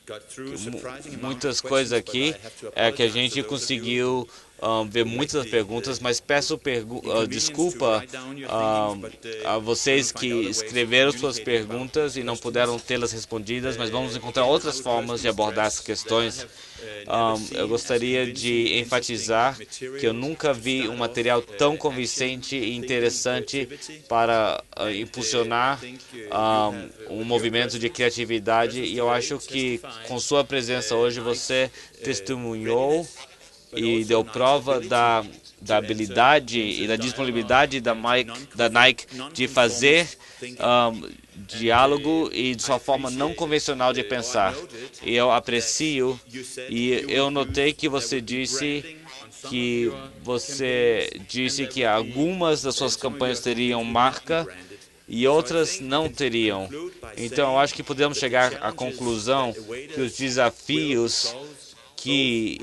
muitas coisas aqui é que a gente conseguiu um, ver muitas perguntas, mas peço pergu uh, desculpa um, a vocês que escreveram suas perguntas e não puderam tê-las respondidas, mas vamos encontrar outras formas de abordar essas questões. Um, eu gostaria de enfatizar que eu nunca vi um material tão convincente e interessante para uh, impulsionar um, um movimento de criatividade, e eu acho que com sua presença hoje você testemunhou e deu prova da, da habilidade e da disponibilidade da, Mike, da Nike de fazer um, diálogo e de sua forma não convencional de pensar. E eu aprecio, e eu notei que você disse que você disse que algumas das suas campanhas teriam marca e outras não teriam. Então, eu acho que podemos chegar à conclusão que os desafios que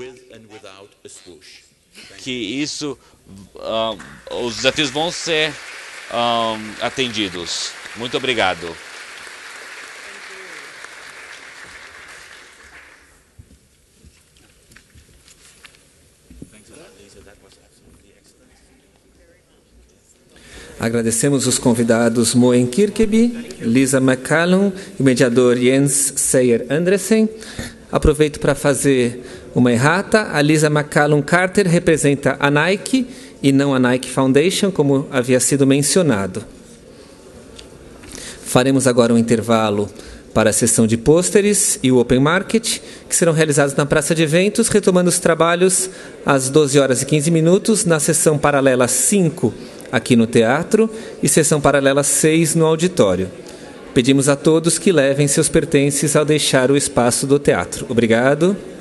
que isso um, os desafios vão ser um, atendidos. Muito obrigado. Agradecemos os convidados Moen Kirkeby, Lisa McCallum e o mediador Jens Seyer Andresen. Aproveito para fazer uma errata. A Lisa McCallum Carter representa a Nike e não a Nike Foundation, como havia sido mencionado. Faremos agora um intervalo para a sessão de pôsteres e o Open Market, que serão realizados na Praça de Eventos, retomando os trabalhos às doze horas e quinze minutos, na sessão paralela cinco, aqui no teatro, e sessão paralela seis, no auditório. Pedimos a todos que levem seus pertences ao deixar o espaço do teatro. Obrigado.